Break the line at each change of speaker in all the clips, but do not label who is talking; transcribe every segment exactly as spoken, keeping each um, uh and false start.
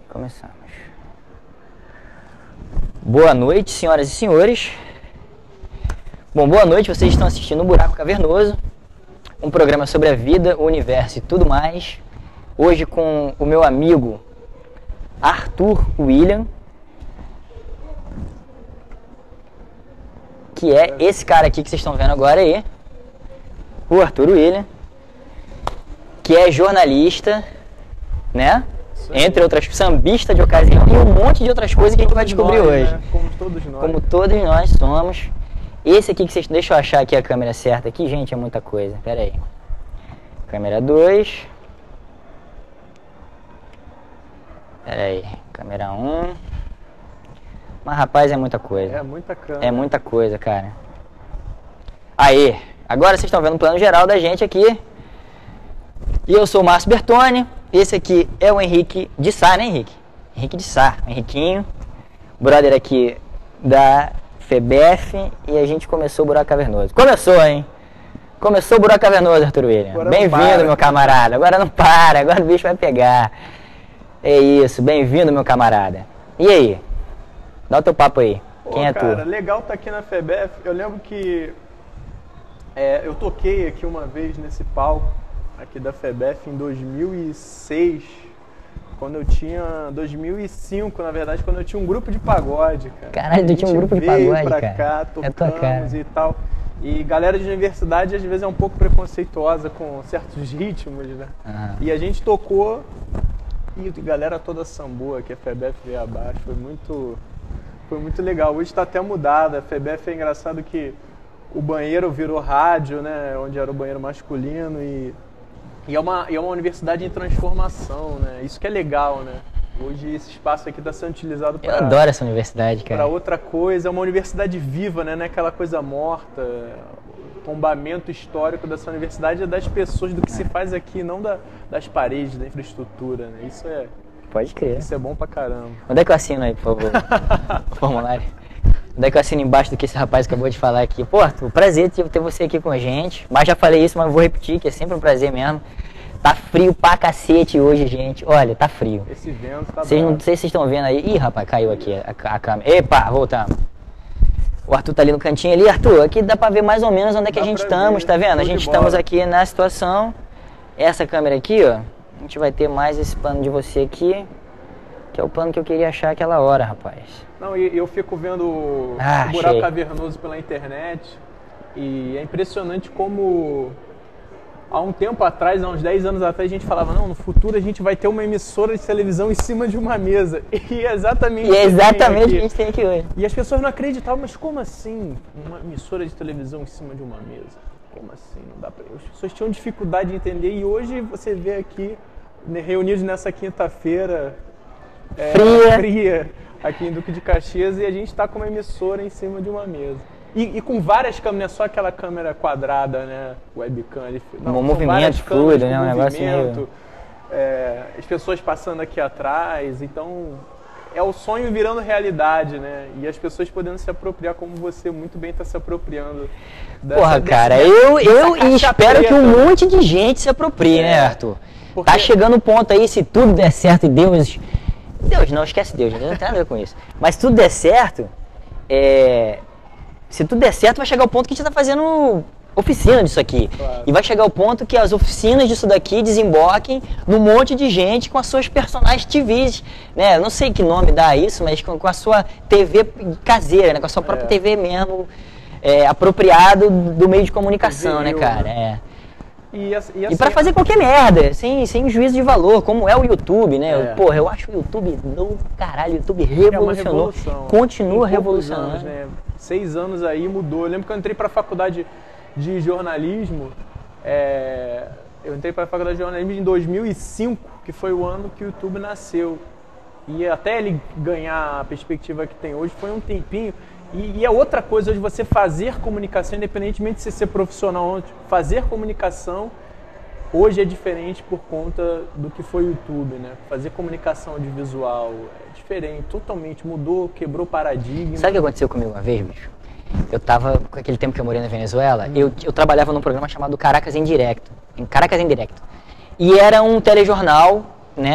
Começamos. Boa noite, senhoras e senhores. Bom, boa noite, vocês estão assistindo o Buraco Cavernoso, um programa sobre a vida, o universo e tudo mais. Hoje com o meu amigo Arthur William, que é esse cara aqui que vocês estão vendo agora aí, o Arthur William, que é jornalista, né? Entre outras, sambista de ocasião e um monte de outras coisas que a gente vai descobrir hoje.
Né? Como todos nós.
Como todos nós somos. Esse aqui que vocês... Deixa eu achar aqui a câmera certa aqui, gente, é muita coisa. Pera aí. Câmera dois. Pera aí. Câmera um. Mas, rapaz, é muita coisa.
É muita câmera.
É muita coisa, cara. Aí. Agora vocês estão vendo o plano geral da gente aqui. E eu sou o Márcio Bertoni. Esse aqui é o Henrique de Sá, né, Henrique? Henrique de Sá, Henriquinho, brother aqui da FEBEF, e a gente começou o Buraco Cavernoso. Começou, hein? Começou o Buraco Cavernoso, Arthur William. Bem-vindo, meu camarada. Agora não para, agora o bicho vai pegar. É isso, bem-vindo, meu camarada. E aí? Dá o teu papo aí.
Pô,
Quem é
cara,
tu?
Cara, legal estar aqui na FEBEF. Eu lembro que é, eu toquei aqui uma vez nesse palco aqui da FEBEF em dois mil e seis, quando eu tinha... dois mil e cinco, na verdade, quando eu tinha um grupo de pagode, cara.
Caralho, tu tinha um grupo de pagode,
pra
cara.
cá,
É tua cara.
tocamos e tal. E galera de universidade, às vezes, é um pouco preconceituosa com certos ritmos, né?
Aham.
E a gente tocou e a galera toda sambou aqui, a FEBEF veio abaixo. Foi muito, foi muito legal. Hoje tá até mudada. A FEBEF é engraçado que o banheiro virou rádio, né? Onde era o banheiro masculino e... E é, uma, e é uma universidade em transformação, né? Isso que é legal, né? Hoje esse espaço aqui está sendo utilizado para...
Eu adoro essa universidade, cara.
Para outra coisa. É uma universidade viva, né? Não é aquela coisa morta. O tombamento histórico dessa universidade é das pessoas, do que é. se faz aqui, não da, das paredes, da infraestrutura, né? Isso é...
Pode crer.
Isso é bom pra caramba.
Onde é que eu assino aí, por favor? O formulário. Onde é que eu assino embaixo do que esse rapaz acabou de falar aqui? Pô, Arthur, prazer ter você aqui com a gente. Mas já falei isso, mas vou repetir, que é sempre um prazer mesmo. Tá frio pra cacete hoje, gente. Olha, tá frio.
Esse vento tá
Vocês não, não sei se vocês estão vendo aí. Ih, rapaz, caiu aqui a, a câmera. Epa, voltamos. O Arthur tá ali no cantinho ali. Arthur, aqui dá pra ver mais ou menos onde é que
dá
a gente
pra
estamos,
ver.
tá vendo?
Show
A gente
de
estamos
bola.
aqui na situação. Essa câmera aqui, ó. A gente vai ter mais esse plano de você aqui. Que é o plano que eu queria achar aquela hora, rapaz.
Não, e eu fico vendo
Ah,
o Buraco
achei.
Cavernoso pela internet e é impressionante como há um tempo atrás, há uns dez anos atrás, a gente falava, não, no futuro a gente vai ter uma emissora de televisão em cima de uma mesa. E é exatamente
E é exatamente o que
aqui.
a gente tem aqui hoje.
E as pessoas não acreditavam, mas como assim uma emissora de televisão em cima de uma mesa? Como assim? Não dá pra... As pessoas tinham dificuldade de entender e hoje você vê aqui, né, reunidos nessa quinta-feira é,
Fria.
fria, aqui em Duque de Caxias, e a gente está com uma emissora em cima de uma mesa. E, e com várias câmeras, não é só aquela câmera quadrada, né? Webcam. Ali, não,
Um
são
movimento
várias câmeras
fluido,
com
né? Um negócio
movimento,
meio...
é, as pessoas passando aqui atrás. Então, é o sonho virando realidade, né? E as pessoas podendo se apropriar, como você muito bem está se apropriando. Dessa,
Porra,
dessa,
cara,
dessa,
eu, eu
dessa caixa
espero que um
preta.
monte de gente se aproprie,
É,
né, Arthur?
porque-
Tá chegando o ponto aí, se tudo der certo e Deus... Deus, não, esquece Deus, não tem nada a ver com isso. Mas se tudo der certo, é... se tudo der certo, vai chegar o ponto que a gente tá fazendo oficina disso aqui.
Claro.
E vai chegar o ponto que as oficinas disso daqui desemboquem num monte de gente com as suas personagens T Vs, né? Eu não sei que nome dá isso, mas com, com a sua T V caseira, né? Com a sua própria
É.
T V mesmo, é, apropriado do meio de comunicação, né,
T V,
cara?
né?
É.
E, assim, e
E
assim,
pra fazer qualquer merda, sem, sem juízo de valor, como é o YouTube, né?
É.
Porra, eu acho o YouTube do caralho, o YouTube
é uma
revolucionou,
revolução.
continua
Em poucos
revolucionando.
anos, né? Seis anos aí mudou. Eu lembro que eu entrei para a faculdade de jornalismo, é, eu entrei para a faculdade de jornalismo em dois mil e cinco, que foi o ano que o YouTube nasceu. E até ele ganhar a perspectiva que tem hoje foi um tempinho. E, e é outra coisa hoje você fazer comunicação, independentemente de você ser profissional ou não, fazer comunicação hoje é diferente por conta do que foi o YouTube, né? Fazer comunicação audiovisual é diferente, totalmente mudou, quebrou paradigma.
Sabe o que aconteceu comigo uma vez, bicho? Eu tava, com aquele tempo que eu morei na Venezuela, hum. eu, eu trabalhava num programa chamado Caracas em Directo, em Caracas em Directo. E era um telejornal, né?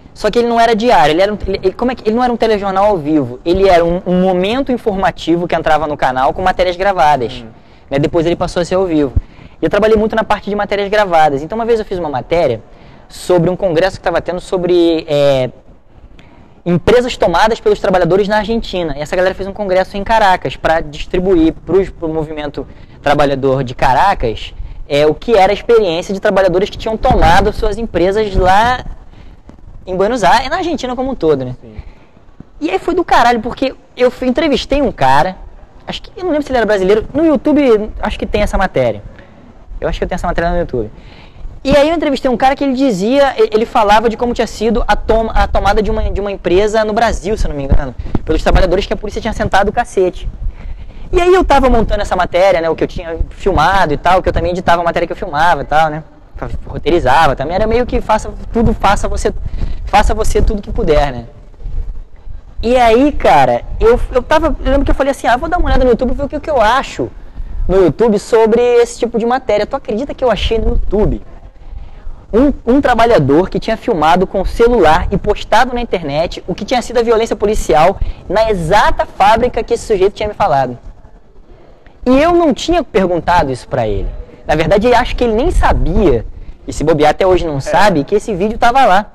Só que ele não era diário, ele, era um, ele, como é que, ele não era um telejornal ao vivo, ele era um, um momento informativo que entrava no canal com matérias gravadas. Hum. Né? Depois ele passou a ser ao vivo. E eu trabalhei muito na parte de matérias gravadas. Então uma vez eu fiz uma matéria sobre um congresso que estava tendo sobre é, empresas tomadas pelos trabalhadores na Argentina. E essa galera fez um congresso em Caracas para distribuir para o movimento trabalhador de Caracas é, o que era a experiência de trabalhadores que tinham tomado suas empresas lá em Buenos Aires, e na Argentina como um todo, né? Sim. E aí foi do caralho, porque eu fui, entrevistei um cara, acho que, eu não lembro se ele era brasileiro, no YouTube acho que tem essa matéria. Eu acho que eu tenho essa matéria no YouTube. E aí eu entrevistei um cara que ele dizia, ele falava de como tinha sido a, toma, a tomada de uma, de uma empresa no Brasil, se eu não me engano, pelos trabalhadores que a polícia tinha sentado o cacete. E aí eu tava montando essa matéria, né, o que eu tinha filmado e tal, que eu também editava a matéria que eu filmava e tal, né, roteirizava também, era meio que faça tudo, faça você, faça você tudo que puder, né. E aí, cara, eu, eu tava, eu lembro que eu falei assim, ah, vou dar uma olhada no YouTube, ver o que, o que eu acho no YouTube sobre esse tipo de matéria. Tu acredita que eu achei no YouTube um, um trabalhador que tinha filmado com o celular e postado na internet o que tinha sido a violência policial na exata fábrica que esse sujeito tinha me falado. E eu não tinha perguntado isso pra ele. Na verdade, eu acho que ele nem sabia, e se bobear até hoje não sabe, que esse vídeo tava lá.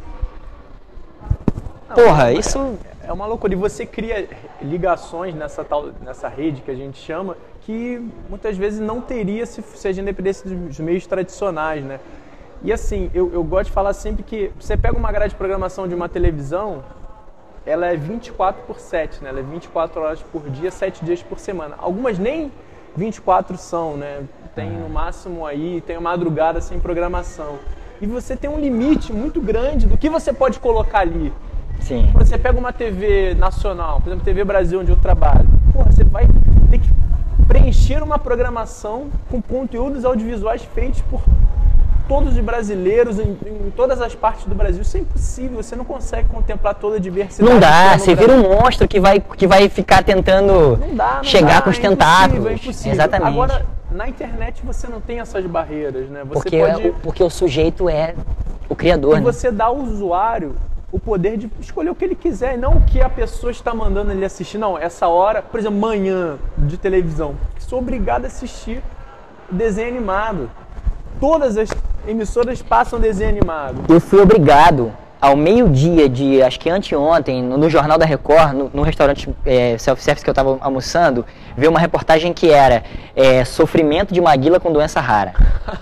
Não,
Porra,
é,
isso...
É uma loucura. E você cria ligações nessa, tal, nessa rede que a gente chama, que muitas vezes não teria se, se a gente dependesse dos meios tradicionais, né? E assim, eu, eu gosto de falar sempre que você pega uma grade de programação de uma televisão, ela é vinte e quatro por sete, né? Ela é vinte e quatro horas por dia, sete dias por semana. Algumas nem vinte e quatro são, né? Tem no máximo aí, tem uma madrugada sem programação. E você tem um limite muito grande do que você pode colocar ali.
Sim.
Quando você pega uma T V nacional, por exemplo, T V Brasil, onde eu trabalho, porra, você vai ter que preencher uma programação com conteúdos audiovisuais feitos por todos os brasileiros em, em todas as partes do Brasil. Isso é impossível, você não consegue contemplar toda a diversidade.
Não dá, você vira um monstro que vai, que vai ficar tentando não dá, não chegar dá, com os é tentáculos.
É impossível.
Exatamente.
Agora, na internet você não tem essas barreiras, né? Você
porque,
pode...
é, porque o sujeito é o criador.
E
né?
você dá ao usuário o poder de escolher o que ele quiser, e não o que a pessoa está mandando ele assistir. Não, essa hora, por exemplo, manhã de televisão, sou obrigado a assistir desenho animado. Todas as emissoras passam desenho animado.
Eu fui obrigado, ao meio-dia de, acho que anteontem, no, no Jornal da Record, no, no restaurante é, self-service que eu estava almoçando, ver uma reportagem que era é, sofrimento de Maguila com doença rara.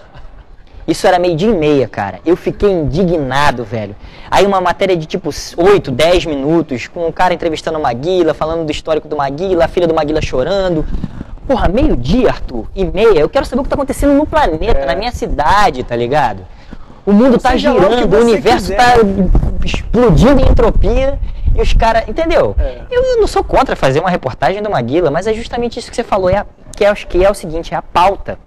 Isso era meio-dia e meia, cara. Eu fiquei indignado, velho. Aí uma matéria de tipo oito, dez minutos, com um cara entrevistando o Maguila, falando do histórico do Maguila, a filha do Maguila chorando. Porra, meio-dia, Arthur, e meia. Eu quero saber o que tá acontecendo no planeta, é. na minha cidade, tá ligado? O mundo Ou tá girando, o, o universo quiser. tá explodindo em entropia e os caras... Entendeu? É. Eu, eu não sou contra fazer uma reportagem do Maguila, mas é justamente isso que você falou, é a, que, é, que é o seguinte, é a pauta.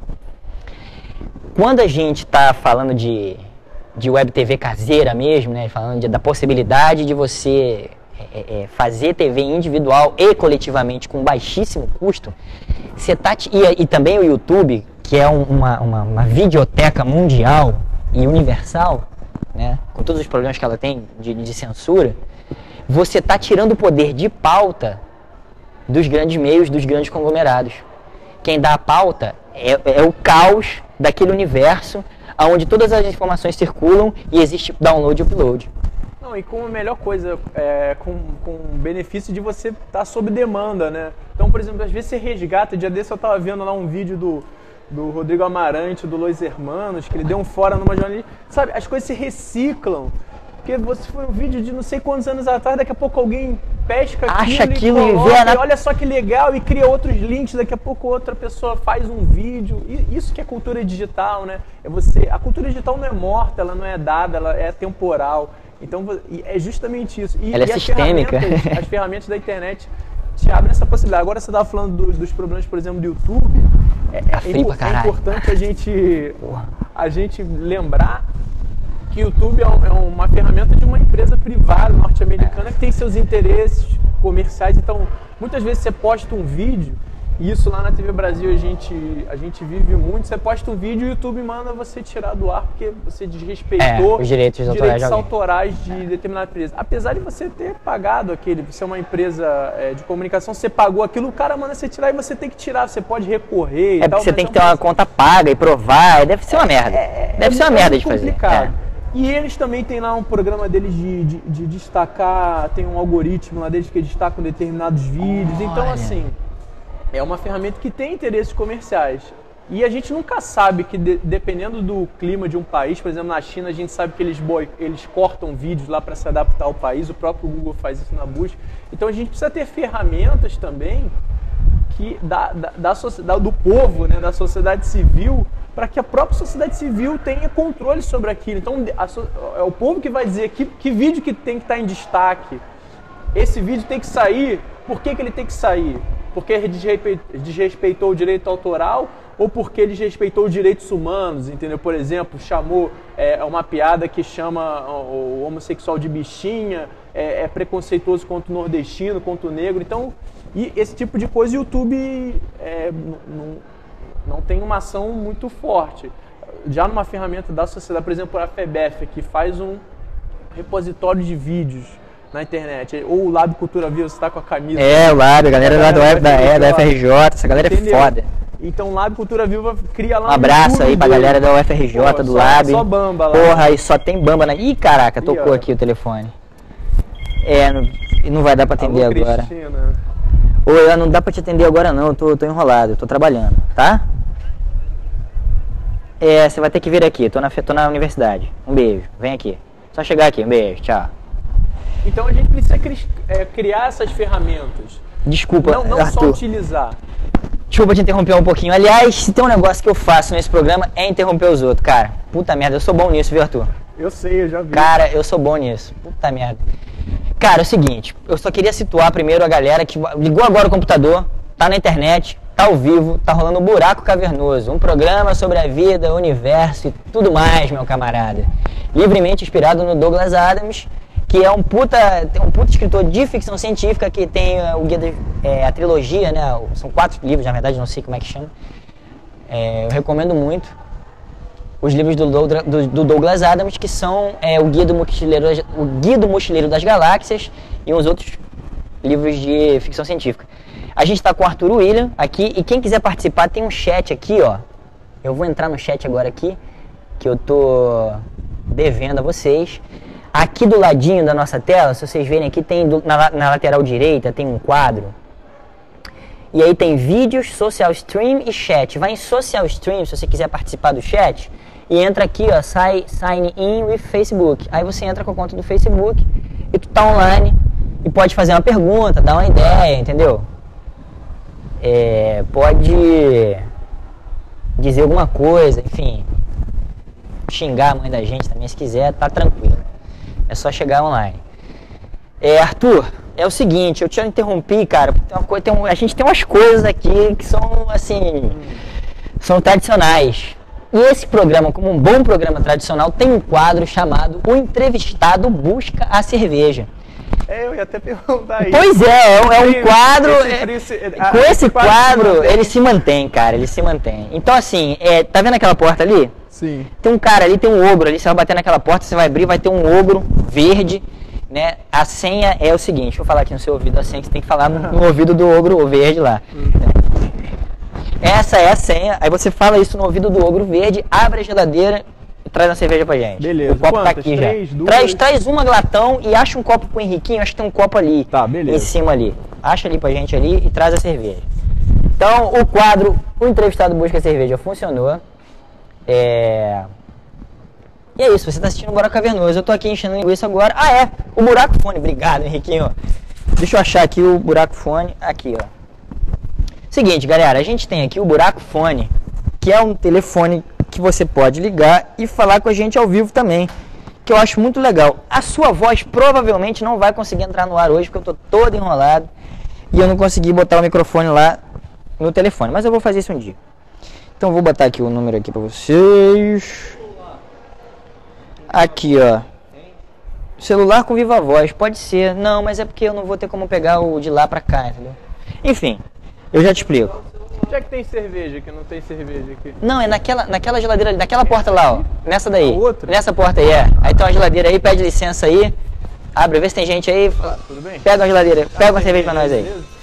Quando a gente está falando de, de web T V caseira mesmo, né, falando de, da possibilidade de você é, é, fazer T V individual e coletivamente com baixíssimo custo, você tá, e, e também o YouTube, que é um, uma, uma, uma videoteca mundial e universal, né, com todos os problemas que ela tem de, de censura, você está tirando o poder de pauta dos grandes meios, dos grandes conglomerados. Quem dá a pauta é, é o caos daquele universo onde todas as informações circulam e existe download e upload.
Não, e com a melhor coisa, é, com, com o benefício de você estar tá sob demanda, né? Então, por exemplo, às vezes você resgata, dia desse eu estava vendo lá um vídeo do, do Rodrigo Amarante, do Los Hermanos, que ele deu um fora numa jornalista. Sabe, as coisas se reciclam. Porque você foi um vídeo de não sei quantos anos atrás, daqui a pouco alguém pesca aquilo,
Acha aquilo
e, coloca,
e vê na...
e olha só que legal, e cria outros links, daqui a pouco outra pessoa faz um vídeo. E isso que é cultura digital, né? É você, a cultura digital não é morta, ela não é dada, ela é temporal. Então é justamente isso. E,
ela é
e
sistêmica.
As ferramentas, as ferramentas da internet te abrem essa possibilidade. Agora você estava falando do, dos problemas, por exemplo, do YouTube. É, é, é importante a gente, a gente lembrar que o YouTube é uma ferramenta de uma empresa privada norte-americana que tem seus interesses comerciais. Então, muitas vezes você posta um vídeo Isso lá na T V Brasil a gente, a gente vive muito. Você posta um vídeo e o YouTube manda você tirar do ar porque você desrespeitou
é, os direitos,
direitos
autorais,
autorais de determinada empresa. Apesar de você ter pagado aquele, você é uma empresa é, de comunicação, você pagou aquilo, o cara manda você tirar e você tem que tirar, você pode recorrer e
é
tal.
Porque você tem que ter uma conta paga e provar, deve ser uma merda.
É,
deve
é,
ser uma
é
merda de
complicado.
fazer. É.
E eles também têm lá um programa deles de, de, de destacar, tem um algoritmo lá deles que destacam determinados vídeos.
Olha.
Então, assim, é uma ferramenta que tem interesses comerciais. E a gente nunca sabe que, de, dependendo do clima de um país, por exemplo, na China, a gente sabe que eles, boi, eles cortam vídeos lá para se adaptar ao país, o próprio Google faz isso na busca. Então, a gente precisa ter ferramentas também que, da, da, da sociedade, do povo, né, da sociedade civil, para que a própria sociedade civil tenha controle sobre aquilo. Então, a, é o povo que vai dizer que, que vídeo que tem que estar em destaque. Esse vídeo tem que sair. Por que, que ele tem que sair? Porque ele desrespeitou o direito autoral ou porque ele desrespeitou os direitos humanos, entendeu? Por exemplo, chamou é, uma piada que chama o homossexual de bichinha, é, é preconceituoso contra o nordestino, contra o negro. Então, e esse tipo de coisa o YouTube é, não... não tem uma ação muito forte. Já numa ferramenta da sociedade, por exemplo, a FEBEF, que faz um repositório de vídeos na internet, ou o Lab Cultura Viva, você está com a camisa.
É, o Lab, a galera lá do F, da, é, da F R J, essa galera Entendeu? é foda.
Então o Lab Cultura Viva cria lá
um abraço
YouTube
aí pra
dele.
galera da U F R J, Pô, do
só,
Lab.
Só bamba lá.
Porra, aí só tem bamba na... Ih, caraca,
Ih,
tocou
ó.
aqui o telefone. É, não, não vai dar pra atender
Alô,
agora.
Cristina.
Oi, não dá pra te atender agora não, eu tô, tô enrolado, eu tô trabalhando, tá? É, você vai ter que vir aqui, tô na, tô na universidade. Um beijo, vem aqui. Só chegar aqui, um beijo, tchau.
Então a gente precisa cri é, criar essas ferramentas.
Desculpa,
Não, não
Arthur.
só utilizar.
Desculpa te interromper um pouquinho. Aliás, se tem um negócio que eu faço nesse programa é interromper os outros, cara. Puta merda, eu sou bom nisso, viu, Arthur?
Eu sei, eu já vi.
Cara, eu sou bom nisso. Puta merda. Cara, é o seguinte, eu só queria situar primeiro a galera que ligou agora o computador, tá na internet, tá ao vivo, tá rolando um Buraco Cavernoso, um programa sobre a vida, o universo e tudo mais, meu camarada. Livremente inspirado no Douglas Adams, que é um puta, um puta escritor de ficção científica que tem uh, o guia de, é, a trilogia, né? São quatro livros, na verdade, não sei como é que chama. É, eu recomendo muito os livros do, do, do Douglas Adams, que são é, o, guia do Mochileiro, o Guia do Mochileiro das Galáxias e uns outros livros de ficção científica. A gente está com o Arthur William aqui, e quem quiser participar tem um chat aqui, ó. Eu vou entrar no chat agora aqui, que eu tô devendo a vocês. Aqui do ladinho da nossa tela, se vocês verem aqui, tem do, na, na lateral direita tem um quadro. E aí tem vídeos, social stream e chat. Vai em social stream se você quiser participar do chat. E entra aqui, ó, sign, sign in with Facebook. Aí você entra com a conta do Facebook e tu tá online e pode fazer uma pergunta, dar uma ideia, entendeu? É, pode dizer alguma coisa, enfim. Xingar a mãe da gente também se quiser, tá tranquilo. É só chegar online. É, Arthur, é o seguinte, eu te interrompi, cara, porque tem uma coisa, tem um, a gente tem umas coisas aqui que são, assim, são tradicionais. E esse programa, como um bom programa tradicional, tem um quadro chamado O Entrevistado Busca a Cerveja.
É, eu ia até perguntar isso.
Pois é, é, um- é um quadro.
Esse-
é-
esse-
com
ah,
esse
quadro
quadro,
se mantém.
ele se mantém, cara, ele se mantém. Então, assim, é, tá vendo aquela porta ali?
Sim.
Tem um cara ali, tem um ogro ali, você vai bater naquela porta, você vai abrir, vai ter um ogro verde, né? A senha é o seguinte, deixa eu falar aqui no seu ouvido a senha que você tem que falar no, no ouvido do ogro verde lá. Essa é a senha, aí você fala isso no ouvido do ogro verde, abre a geladeira e traz uma cerveja pra gente.
Beleza.
O copo tá
Quantas?
aqui
Três,
já.
duas?
Traz, traz uma glatão e acha um copo pro Henriquinho, acho que tem um copo ali.
Tá, beleza.
Em cima ali. Acha ali pra gente ali e traz a cerveja. Então, o quadro O Entrevistado Busca a Cerveja funcionou. É... E é isso, você está assistindo o Buraco Cavernoso. Eu tô aqui enchendo linguiça agora. Ah, é, o buraco fone. Obrigado, Henriquinho. Deixa eu achar aqui o buraco fone. Aqui, ó. Seguinte, galera, a gente tem aqui o buraco fone, que é um telefone que você pode ligar e falar com a gente ao vivo também, que eu acho muito legal. A sua voz provavelmente não vai conseguir entrar no ar hoje, porque eu tô todo enrolado e eu não consegui botar o microfone lá no telefone, mas eu vou fazer isso um dia. Então eu vou botar aqui o número aqui pra vocês. Aqui, ó. Celular com viva voz, pode ser. Não, mas é porque eu não vou ter como pegar o de lá pra cá, entendeu? Enfim, eu já te explico.
Onde é que tem cerveja que não tem cerveja aqui?
Não, é naquela, naquela geladeira ali, naquela porta lá, ó. Nessa daí.
A outra?
Nessa porta aí, é. Aí tem uma geladeira aí, pede licença aí. Abre, vê se tem gente aí.
Ah, tudo bem?
Pega uma geladeira, pega uma cerveja pra nós aí.
Beleza?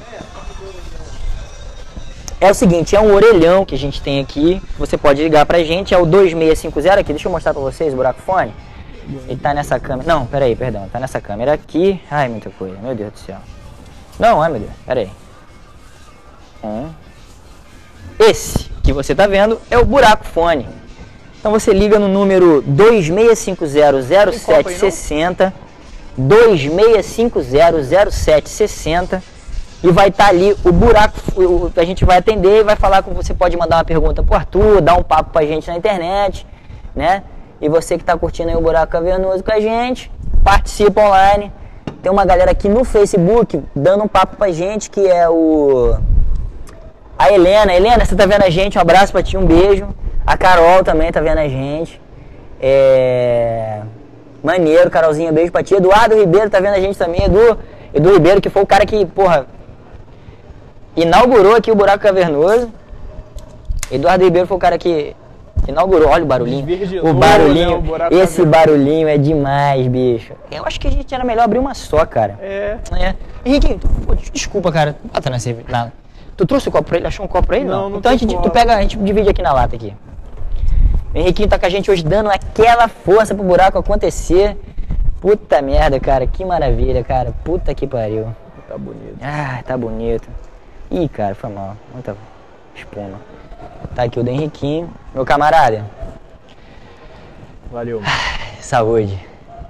É o seguinte, é um orelhão que a gente tem aqui. Você pode ligar pra gente, é o dois seis cinco zero aqui. Deixa eu mostrar pra vocês o buraco fone. Ele tá nessa câmera. Não, peraí, perdão. Tá nessa câmera aqui. Ai, muita coisa. Meu Deus do céu. Não, ai meu Deus. Peraí. Um. Esse que você tá vendo é o buraco fone. Então você liga no número dois seis cinco zero zero sete seis zero. dois seis cinco zero zero sete seis zero. E vai estar tá ali o buraco, o, a gente vai atender e vai falar com você, pode mandar uma pergunta pro Arthur, dar um papo pra gente na internet, né? E você que está curtindo aí o Buraco Cavernoso com a gente, participa online. Tem uma galera aqui no Facebook dando um papo pra gente, que é o... A Helena. Helena, você tá vendo a gente? Um abraço pra ti, um beijo. A Carol também tá vendo a gente. É... Maneiro, Carolzinha, beijo pra ti. Eduardo Ribeiro tá vendo a gente também. Edu, Edu Ribeiro, que foi o cara que, porra... inaugurou aqui o Buraco Cavernoso. Eduardo Ribeiro foi o cara que inaugurou. Olha o barulhinho. O barulhinho. Né, o esse barulhinho é demais, bicho. Eu acho que a gente era melhor abrir uma só, cara.
É.
é. Henrique, pô, desculpa, cara. Bota na cerveja. Na... Tu trouxe o copo pra ele? Achou um copo pra ele?
Não,
Não.
não
então a gente, tu pega, a gente divide aqui na lata aqui. O Henriquinho tá com a gente hoje dando aquela força pro buraco acontecer. Puta merda, cara. Que maravilha, cara. Puta que pariu.
Tá bonito.
Ah, tá bonito. Ih, cara, foi mal. Muita espuma. Tá aqui o do Henriquinho. Meu camarada.
Valeu.
Saúde.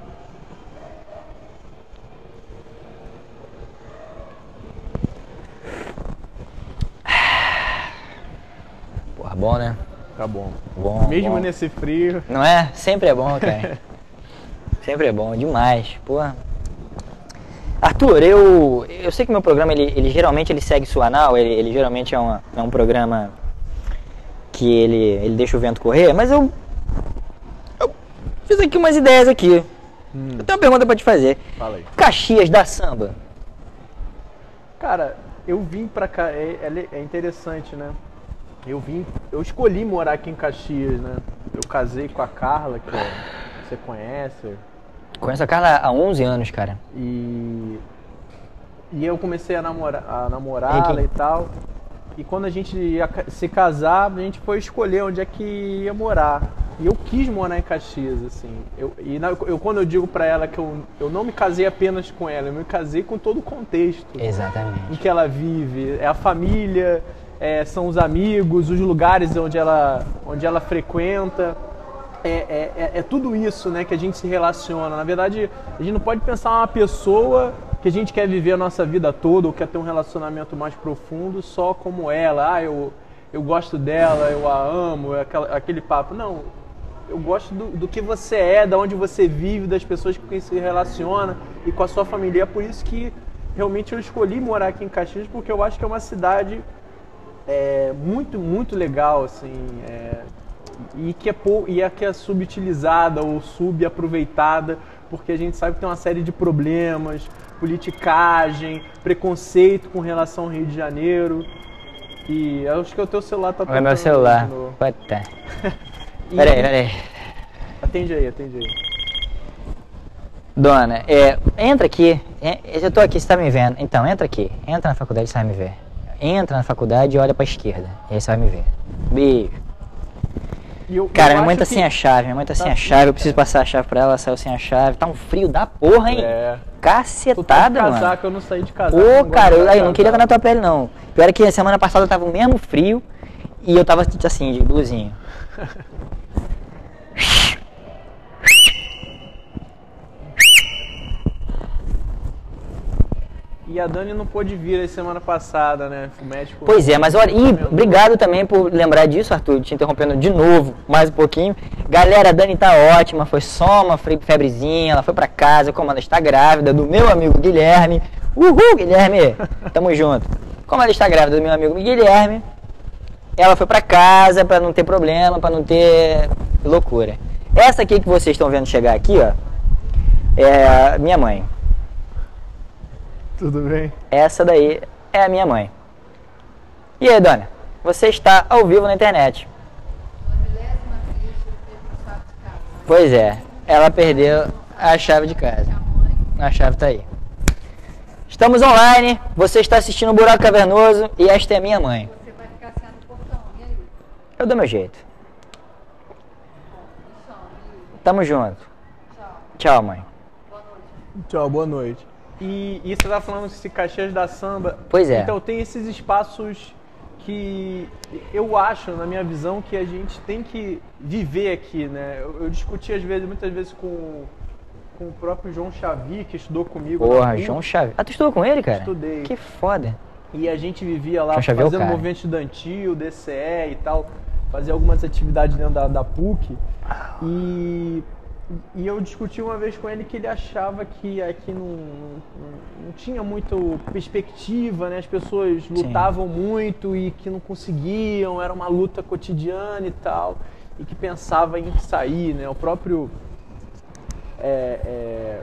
Porra, bom, né?
Tá bom.
Bom,
Mesmo
bom.
nesse frio.
Não é? Sempre é bom, cara. Sempre é bom, demais. Porra. Arthur, eu, eu sei que meu programa, ele, ele geralmente ele segue sua anal, ele, ele geralmente é, uma, é um programa que ele, ele deixa o vento correr, mas eu, eu fiz aqui umas ideias aqui. Hum. Eu tenho uma pergunta pra te fazer.
Fala aí.
Caxias da samba.
Cara, eu vim pra cá, é, é interessante, né? Eu vim, eu escolhi morar aqui em Caxias, né? Eu casei com a Carla, que você conhece.
Conheço a Carla há onze anos, cara.
E, e eu comecei a namorar, a namorá-la e tal. E quando a gente ia se casar, a gente foi escolher onde é que ia morar. E eu quis morar em Caxias, assim. Eu, e na, eu, quando eu digo pra ela que eu, eu não me casei apenas com ela, eu me casei com todo o contexto.
Exatamente.
Em que ela vive. É a família, é, são os amigos, os lugares onde ela, onde ela frequenta. É, é, é, é tudo isso, né, que a gente se relaciona. Na verdade, a gente não pode pensar uma pessoa que a gente quer viver a nossa vida toda ou quer ter um relacionamento mais profundo só como ela. Ah, eu, eu gosto dela, eu a amo, é aquela, aquele papo. Não, eu gosto do, do que você é, de onde você vive, das pessoas com quem se relaciona e com a sua família. É por isso que realmente eu escolhi morar aqui em Caxias, porque eu acho que é uma cidade é, muito, muito legal, assim, é, e que é, e é que é subutilizada ou subaproveitada, porque a gente sabe que tem uma série de problemas, politicagem, preconceito com relação ao Rio de Janeiro. E eu acho que o teu celular tá tocando.
É meu celular. Puta. Peraí, peraí.
Atende aí, atende aí.
Dona, é, entra aqui. Eu tô aqui, você tá me vendo. Então, entra aqui. Entra na faculdade, você vai me ver. Entra na faculdade e olha pra esquerda. E aí você vai me ver. Beijo. Eu, Cara, eu minha mãe tá que... sem a chave, minha mãe tá, tá sem a chave, eu preciso passar a chave pra ela, ela saiu sem a chave. Tá um frio da porra, hein? É. Cacetada, mano.
Casaco, eu não saí de casa.
Pô, cara, eu, eu não queria estar na tua pele, não. Pior é que a semana passada tava o mesmo frio e eu tava assim, de blusinho.
E a Dani não pôde vir aí semana passada, né? O médico...
Pois é, mas olha, e obrigado também por lembrar disso, Arthur, te interrompendo de novo, mais um pouquinho. Galera, a Dani tá ótima, foi só uma febrezinha, ela foi pra casa, como ela está grávida, do meu amigo Guilherme. Uhul, Guilherme! Tamo junto. Como ela está grávida do meu amigo Guilherme, ela foi pra casa pra não ter problema, pra não ter loucura. Essa aqui que vocês estão vendo chegar aqui, ó, é a minha mãe.
Tudo bem?
Essa daí é a minha mãe. E aí, dona? você está ao vivo na internet. Pois é, ela perdeu a chave de casa. A chave está aí. Estamos online, você está assistindo o Buraco Cavernoso e esta é a minha mãe.
Você vai ficar sendo portão, e aí?
Eu dou meu jeito. Tamo junto.
Tchau.
Tchau, mãe.
Boa noite.
Tchau, boa noite. E, e você tá falando desse Caxias da Samba.
Pois é.
Então tem esses espaços que eu acho, na minha visão, que a gente tem que viver aqui, né? Eu, eu discuti às vezes, muitas vezes com, com o próprio João Xavier, que estudou comigo.
Porra, João Xavier. Ah, tu estudou com ele, cara?
Estudei.
Que foda.
E a gente vivia lá
João Xavier é o
fazendo
cara.
movimento estudantil, D C E e tal, fazia algumas atividades dentro da, da P U C. E, e eu discuti uma vez com ele que ele achava que aqui não, não, não tinha muito perspectiva, né? As pessoas lutavam Sim. muito e que não conseguiam, era uma luta cotidiana e tal, e que pensava em sair, né? O próprio é, é,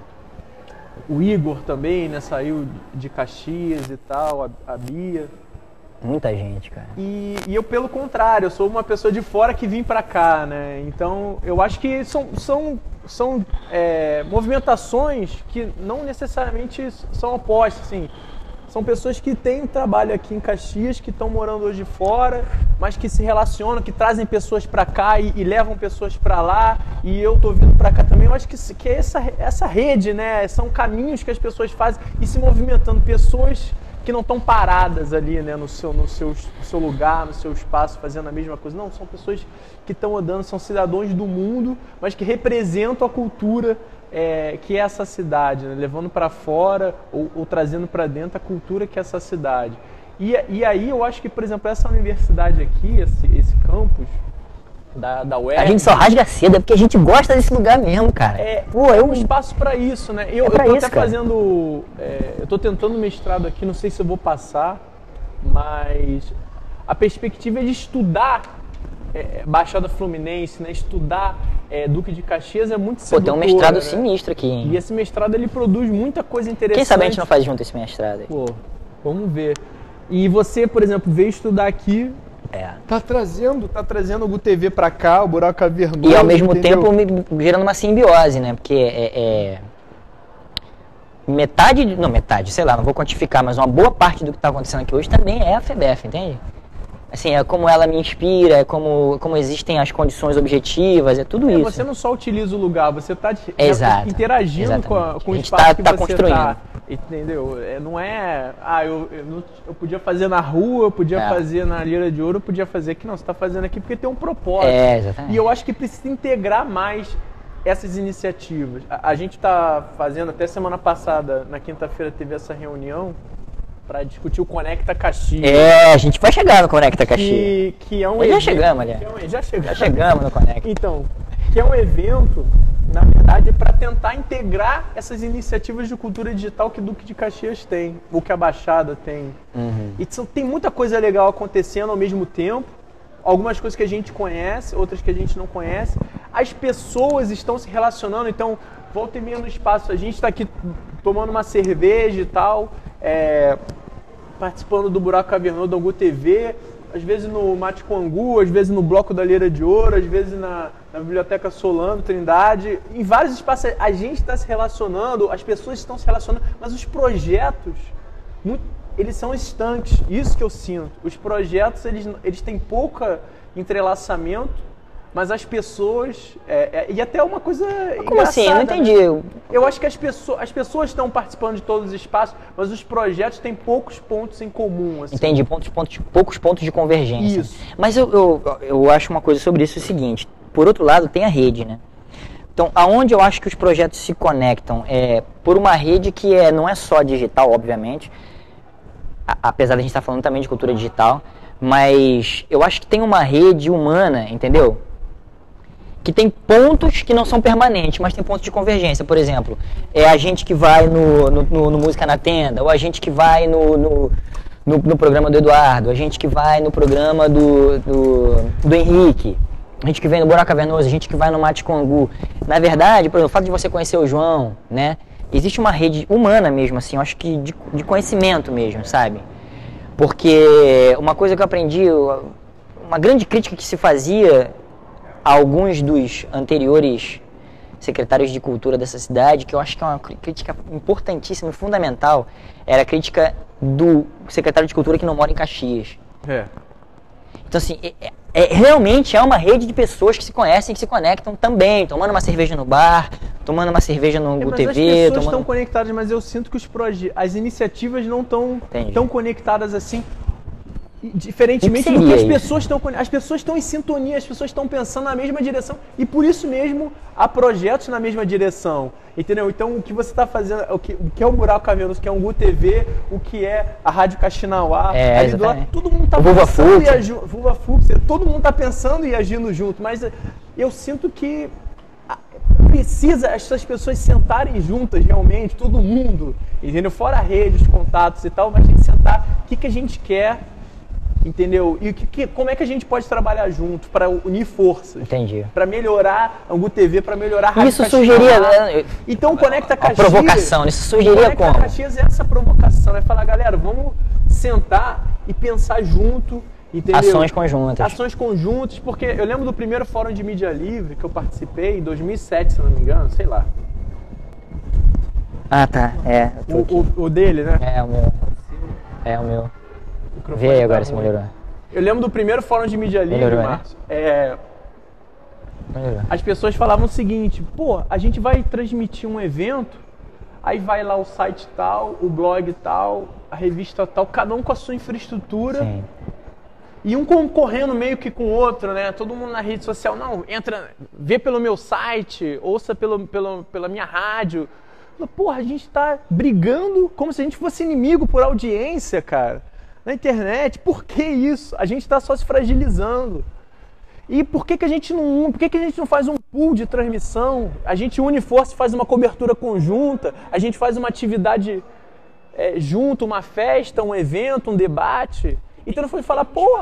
o Igor também, né? Saiu de Caxias e tal, a, a Bia.
Muita gente, cara.
E, e eu, pelo contrário, eu sou uma pessoa de fora que vim pra cá, né? Então, eu acho que são, são, são é, movimentações que não necessariamente são opostas, assim. São pessoas que têm trabalho aqui em Caxias, que estão morando hoje fora, mas que se relacionam, que trazem pessoas pra cá e, e levam pessoas pra lá, e eu tô vindo pra cá também. Eu acho que, que é essa, essa rede, né? São caminhos que as pessoas fazem e se movimentando. Pessoas que não estão paradas ali, né, no seu, no, seu, no seu lugar, no seu espaço, fazendo a mesma coisa. Não, são pessoas que estão andando, são cidadãos do mundo, mas que representam a cultura é, que é essa cidade, né, levando para fora ou, ou trazendo para dentro a cultura que é essa cidade. E, e aí eu acho que, por exemplo, essa universidade aqui, esse, esse campus da, da U E R J...
A gente só rasga cedo, é porque a gente gosta desse lugar mesmo, cara.
É,
Pô,
é
eu...
um espaço para isso, né? Eu,
É pra
eu tô
isso,
até
cara.
fazendo... É, eu tô tentando mestrado aqui, não sei se eu vou passar, mas a perspectiva é de estudar é, Baixada Fluminense, né? Estudar é, Duque de Caxias é muito
Pô,
sedutora,
tem um mestrado
né?
sinistro aqui, hein?
E esse mestrado, ele produz muita coisa interessante.
Quem sabe a gente não faz junto esse mestrado aí?
Pô, vamos ver. E você, por exemplo, veio estudar aqui...
É.
Tá trazendo, tá trazendo o T V pra cá, o Buraco Cavernoso.
E ao mesmo
entendeu?
tempo me, gerando uma simbiose, né? Porque é, é... metade, de- não metade, sei lá, não vou quantificar, mas uma boa parte do que está acontecendo aqui hoje também é a FEBEF, entende? Assim, é como ela me inspira, é como, como existem as condições objetivas, é tudo
É,
isso.
você não só utiliza o lugar, você está
Exato,
interagindo com, a,
exatamente.
com o
A gente
espaço
tá-
que
tá
você
construindo.
está. Entendeu? É, não é, ah, eu, eu, não- eu podia fazer na rua, eu podia
É.
fazer na Lira de Ouro, eu podia fazer aqui. Não, você está fazendo aqui porque tem um propósito.
É, exatamente.
E eu acho que precisa integrar mais essas iniciativas. A, a gente está fazendo, até semana passada, na quinta-feira, teve essa reunião para discutir o Conecta Caxias.
É, a gente vai chegar no Conecta Caxias.
Que, que é um
Nós já
evento-
chegamos, aliás.
que é um- já chegamos.
Já chegamos no Conecta.
Então, que é um evento, na verdade, para tentar integrar essas iniciativas de cultura digital que o Duque de Caxias tem, ou que a Baixada tem.
Uhum.
E são- tem muita coisa legal acontecendo ao mesmo tempo, algumas coisas que a gente conhece, outras que a gente não conhece. As pessoas estão se relacionando, então, volta e meia no espaço. A gente está aqui tomando uma cerveja e tal, é, participando do Buraco Cavernoso da Angu T V, às vezes no Mate com Angu, às vezes no Bloco da Lira de Ouro, às vezes na, na Biblioteca Solano, Trindade. Em vários espaços a gente está se relacionando, as pessoas estão se relacionando, mas os projetos, muito, eles são estanques. Isso que eu sinto. Os projetos, eles, eles têm pouca entrelaçamento, mas as pessoas... É, é, e até uma coisa
Como assim? Eu não
engraçada,
entendi.
né? Eu acho que as pessoas, as pessoas estão participando de todos os espaços, mas os projetos têm poucos pontos em comum. Assim.
Entendi, pontos, pontos, poucos pontos de convergência.
Isso.
Mas eu, eu, eu acho uma coisa sobre isso é o seguinte, por outro lado tem a rede, né? Então, aonde eu acho que os projetos se conectam é por uma rede que é, não é só digital, obviamente, a, apesar de a gente estar falando também de cultura digital, mas eu acho que tem uma rede humana, entendeu? Que tem pontos que não são permanentes, mas tem pontos de convergência. Por exemplo, é a gente que vai no, no, no, no Música na Tenda, ou a gente que vai no, no, no, no programa do Eduardo, a gente que vai no programa do, do, do Henrique, a gente que vem no Buraco Cavernoso, a gente que vai no Mate com Angu. Na verdade, por exemplo, o fato de você conhecer o João, né? Existe uma rede humana mesmo, assim, eu acho que de, de conhecimento mesmo, sabe? Porque uma coisa que eu aprendi, uma grande crítica que se fazia a alguns dos anteriores secretários de cultura dessa cidade, que eu acho que é uma crítica importantíssima e fundamental, era a crítica do secretário de cultura que não mora em Caxias.
É.
Então, assim, é, é, realmente é uma rede de pessoas que se conhecem e que se conectam também, tomando uma cerveja no bar, tomando uma cerveja no
É, mas
T V.
as pessoas
tomando...
estão conectadas, mas eu sinto que os proje... as iniciativas não estão tão conectadas assim, diferentemente do que as pessoas estão as pessoas estão em sintonia, as pessoas estão pensando na mesma direção e por isso mesmo há projetos na mesma direção, entendeu? Então o que você está fazendo, o que, o que é o Buraco Cavernoso, o que é o Angu T V, o que é a Rádio Caxinauá,
é,
ali do lado, todo mundo está
pensando
e agindo, Vulva Fux, todo mundo está pensando e agindo junto, mas eu sinto que precisa essas pessoas sentarem juntas realmente, todo mundo, entendeu? Fora a rede, os contatos e tal, mas tem que sentar, o que, que a gente quer, entendeu? E que, que, como é que a gente pode trabalhar junto para unir forças?
Entendi.
Para melhorar a Angu T V, para melhorar a Rádio
Isso
Caxias.
sugeria... Né,
então Conecta Caxias...
A provocação, isso sugeria como?
Conecta Caxias é essa provocação, é falar, galera, vamos sentar e pensar junto, entendeu?
Ações conjuntas.
Ações conjuntas, porque eu lembro do primeiro fórum de mídia livre que eu participei em dois mil e sete, se não me engano, sei lá.
Ah, tá, é.
O, o, o dele, né?
É, o meu. É, o meu. Vê aí agora se melhorou.
Eu lembro do primeiro fórum de mídia livre,
melhorou,
Márcio. Né? É,
melhorou.
As pessoas falavam o seguinte, pô, a gente vai transmitir um evento, aí vai lá o site tal, o blog tal, a revista tal, cada um com a sua infraestrutura.
Sim.
E um concorrendo meio que com o outro, né? Todo mundo na rede social, não, entra, vê pelo meu site, ouça pelo, pelo, pela minha rádio. Porra, a gente tá brigando como se a gente fosse inimigo por audiência, cara. Na internet, por que isso? A gente tá só se fragilizando. E por que que a gente não, por que que a gente não faz um pool de transmissão? A gente une força e faz uma cobertura conjunta, a gente faz uma atividade é, junto, uma festa, um evento, um debate. Então eu fui falar, pô,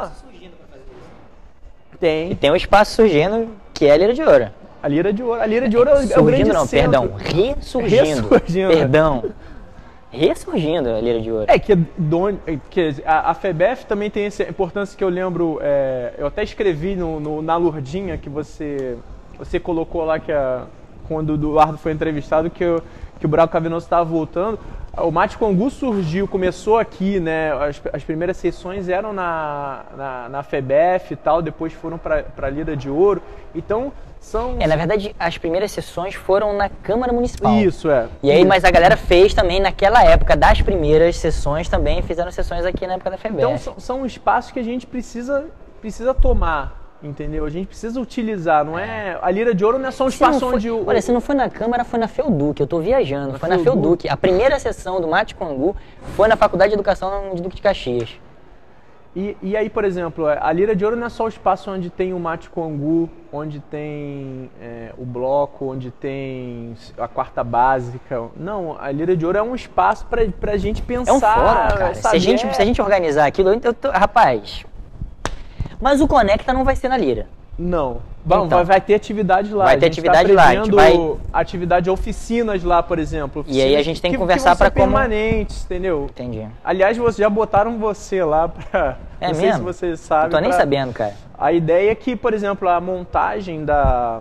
tem.
E tem um espaço surgindo que é a Lira de Ouro.
A Lira de Ouro, a Lira de Ouro é,
surgindo,
é o grande
não,
centro.
perdão, ressurgindo. ressurgindo. Perdão. Ressurgindo a Lira de Ouro.
É que, don, que a, a FEBEF também tem essa importância que eu lembro, é, eu até escrevi no, no, na Lourdinha que você, você colocou lá que a, quando o Eduardo foi entrevistado, que, eu, que o Buraco Cavernoso estava voltando. O Mate com Angu surgiu, começou aqui, né? As, as primeiras sessões eram na, na, na FEBEF e tal, depois foram para a Lira de Ouro. Então, são...
É, na verdade, as primeiras sessões foram na Câmara Municipal.
Isso, é.
E aí,
Isso.
mas a galera fez também, naquela época, das primeiras sessões, também fizeram sessões aqui na época da FEBEF.
Então, são, são espaços que a gente precisa, precisa tomar, entendeu? A gente precisa utilizar, não é... A Lira de Ouro não é só um espaço
foi,
onde... O,
olha, se não foi na Câmara, foi na Felduc, eu tô viajando,
na
foi na
Felduc.
Felduc. A primeira sessão do Mate com Angu foi na Faculdade de Educação de Duque de Caxias.
E, e aí, por exemplo, a Lira de Ouro não é só o espaço onde tem o Mate com Angu, onde tem é, o bloco, onde tem a quarta básica. Não, a Lira de Ouro é um espaço pra, pra gente pensar.
É um fórum, cara. Se a, gente, se a gente organizar aquilo, eu tô, rapaz... Mas o Conecta não vai ser na Lira.
Não. Bom,
Então,
vai, vai ter atividade lá.
vai ter
a gente
atividade
tá
lá, a gente vai-
atividade oficinas lá, por exemplo.
E aí a gente tem que
que
conversar
que vão
pra
ser
como-
permanentes, entendeu?
Entendi.
Aliás, vocês já botaram você lá pra...
É
não sei
mesmo?
se vocês sabem.
Não tô nem
pra-
sabendo, cara.
A ideia é que, por exemplo, a montagem da,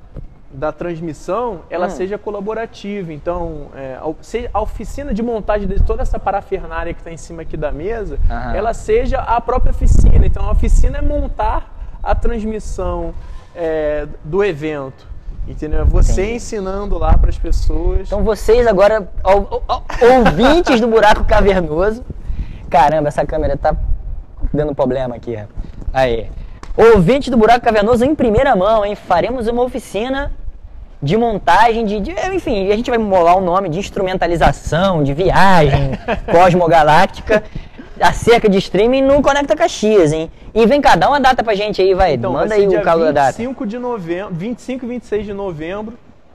da transmissão, ela
Hum.
seja colaborativa. Então, é, a, se- a oficina de montagem de toda essa parafernália que está em cima aqui da mesa,
Aham.
ela seja a própria oficina. Então, a oficina é montar a transmissão é, do evento. Entendeu? Você
Entendi.
ensinando lá para as pessoas.
Então vocês agora, ou- ou- ouvintes do Buraco Cavernoso... Caramba, essa câmera tá dando problema aqui. Aí. Ouvintes do Buraco Cavernoso em primeira mão, hein? Faremos uma oficina de montagem, de, de... Enfim, a gente vai molar o nome de instrumentalização, de viagem cosmogaláctica acerca de streaming no Conecta Caxias, hein? E vem cá, dá uma data pra gente aí, vai.
Então,
Manda
vai
aí
ser
o
dia
calo da data.
vinte e cinco de novembro, vinte e cinco e vinte e seis de novembro.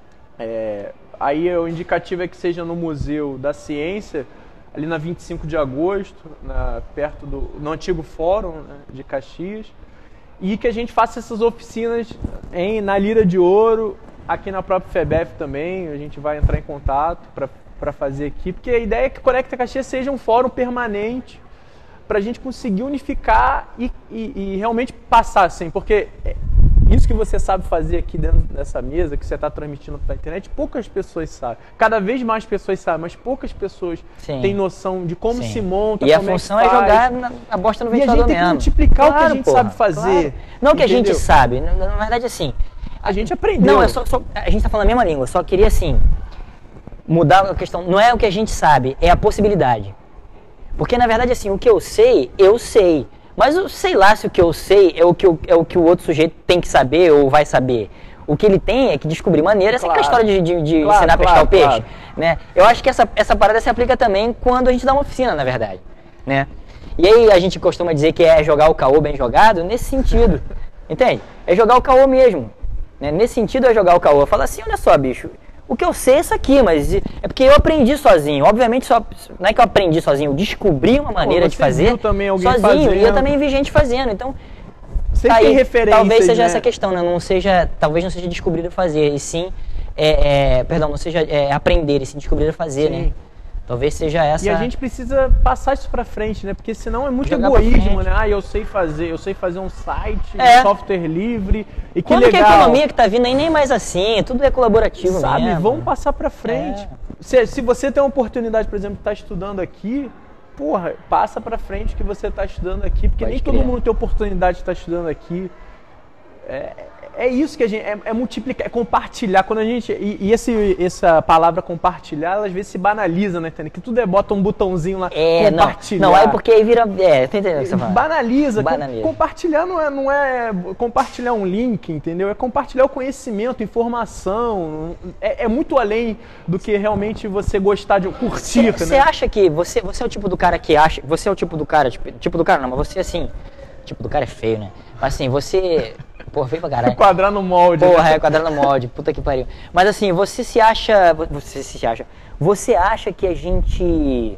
É, aí o indicativo é que seja no Museu da Ciência, ali na vinte e cinco de agosto, na, perto do no antigo Fórum, né, de Caxias. E que a gente faça essas oficinas em, na Lira de Ouro, aqui na própria FEBEF também. A gente vai entrar em contato para fazer aqui, porque a ideia é que o Conecta Caxias seja um fórum permanente, para a gente conseguir unificar e, e, e realmente passar, assim, porque isso que você sabe fazer aqui dentro dessa mesa, que você está transmitindo para a internet, poucas pessoas sabem. Cada vez mais pessoas sabem, mas poucas pessoas Sim. têm noção de como Sim. se monta,
e
como
a função
é,
é jogar na, a bosta no ventilador mesmo.
E a gente tem que multiplicar claro, o que a gente
porra,
sabe fazer.
Claro. Não o que
entendeu?
a gente sabe, na, na verdade assim...
A gente aprendeu.
Não, é só, só, a gente está falando a mesma língua, só queria assim, mudar a questão, não é o que a gente sabe, é a possibilidade. Porque na verdade assim, o que eu sei, eu sei. Mas eu sei lá se o que eu sei é o que, eu, é o que o outro sujeito tem que saber ou vai saber. O que ele tem é que descobrir maneiras, claro. Essa é a história de, de, de
claro,
ensinar a pescar
claro,
o peixe.
Claro.
Né? Eu acho que essa, essa parada se aplica também quando a gente dá uma oficina, na verdade. Né? E aí a gente costuma dizer que é jogar o caô bem jogado nesse sentido. Entende? É jogar o caô mesmo. Né? Nesse sentido é jogar o caô. Fala assim, olha só, bicho, o que eu sei é isso aqui, mas é porque eu aprendi sozinho. Obviamente, só, não é que eu aprendi sozinho, eu descobri uma maneira
Pô,
de fazer
viu também alguém
sozinho.
Fazendo.
E eu também vi gente fazendo. Então,
você
tá
tem
aí,
referências,
talvez seja
né?
essa questão, né? Não seja, talvez não seja descobrir a fazer, e sim, é, é, perdão, não seja é, aprender, e sim descobrir a fazer, sim. né? Talvez seja essa...
E a gente precisa passar isso pra frente, né? Porque senão é muito
Jogar
egoísmo, né? Ah, eu sei fazer, eu sei fazer um site,
é.
um software livre, e que
Quando
legal.
que a economia que tá vindo aí nem mais assim, tudo é colaborativo
Sabe,
mesmo.
vamos passar pra frente.
É.
Se, se você tem uma oportunidade, por exemplo, de estar estudando aqui, porra, passa pra frente que você tá estudando aqui, porque
Pode
nem
criar.
todo mundo tem oportunidade de estar estudando aqui. É, é isso que a gente... É, é multiplicar, é compartilhar. Quando a gente... E, e esse, essa palavra compartilhar, ela às vezes se banaliza, né, Tânia? Que tudo é, bota um botãozinho lá,
É,
compartilhar.
não, não, aí porque aí vira... É, tá entendendo o que você fala?
Banaliza.
Banaliza.
Com, compartilhar não é, não é compartilhar um link, entendeu? É compartilhar o conhecimento, informação. É, é muito além do que realmente você gostar de curtir,
Você
né?
acha que... Você, você é o tipo do cara que acha... Você é o tipo do cara... Tipo, tipo do cara não, mas você assim... Tipo do cara é feio, né? Mas assim, você... Porra, feio pra caralho.
Quadrar no molde.
Porra,
né?
é quadrar no molde. Puta que pariu. Mas assim, você se acha... Você se acha... Você acha que a gente...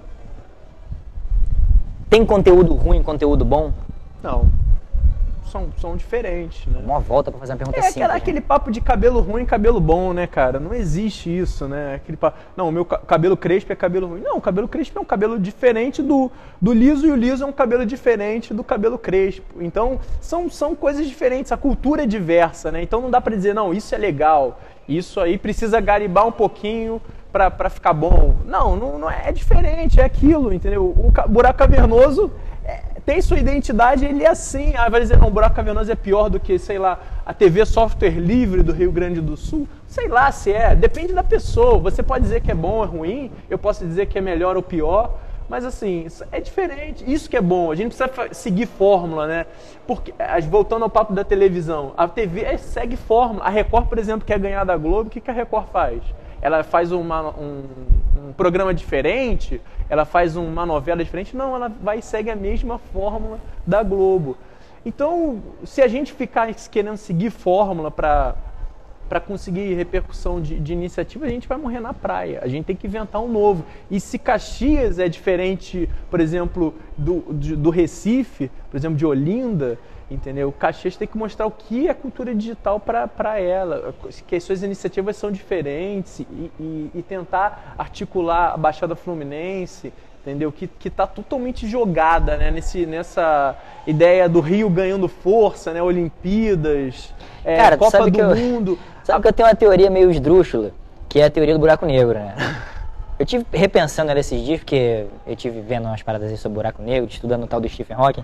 Tem conteúdo ruim, conteúdo bom?
Não. São, são diferentes, né?
Uma volta pra fazer uma pergunta
É
simples.
aquela,
né?
aquele papo de cabelo ruim e cabelo bom, né, cara? Não existe isso, né? Aquele papo, não, o meu ca- cabelo crespo é cabelo ruim. Não, o cabelo crespo é um cabelo diferente do, do liso e o liso é um cabelo diferente do cabelo crespo. Então, são, são coisas diferentes, a cultura é diversa, né? Então não dá pra dizer, não, isso é legal, isso aí precisa garibar um pouquinho pra, pra ficar bom. Não, não, não é, é diferente, é aquilo, entendeu? O ca- buraco cavernoso... É, tem sua identidade, ele é assim. Ah, vai dizer, não, o buraco cavernoso é pior do que, sei lá, a T V software livre do Rio Grande do Sul. Sei lá se é, depende da pessoa. Você pode dizer que é bom ou é ruim, eu posso dizer que é melhor ou pior, mas assim, é diferente. Isso que é bom, a gente precisa seguir fórmula, né? Porque, voltando ao papo da televisão, a T V segue fórmula. A Record, por exemplo, quer ganhar da Globo, o que, que a Record faz? Ela faz uma, um, um programa diferente, ela faz uma novela diferente. Não, ela vai e segue a mesma fórmula da Globo. Então, se a gente ficar querendo seguir fórmula para para conseguir repercussão de, de iniciativa, a gente vai morrer na praia. A gente tem que inventar um novo. E se Caxias é diferente, por exemplo, do, do, do Recife, por exemplo, de Olinda, entendeu? Caxias tem que mostrar o que é cultura digital para ela, que as suas iniciativas são diferentes e, e, e tentar articular a Baixada Fluminense, entendeu? Que está totalmente jogada, né? Nesse, nessa ideia do Rio ganhando força, né? Olimpíadas, é,
Cara,
Copa
sabe
do
que eu,
Mundo.
Sabe que eu tenho uma teoria meio esdrúxula, que é a teoria do buraco negro, né? Eu tive repensando ela esses dias, porque eu tive vendo umas paradas aí sobre buraco negro, estudando o tal do Stephen Hawking,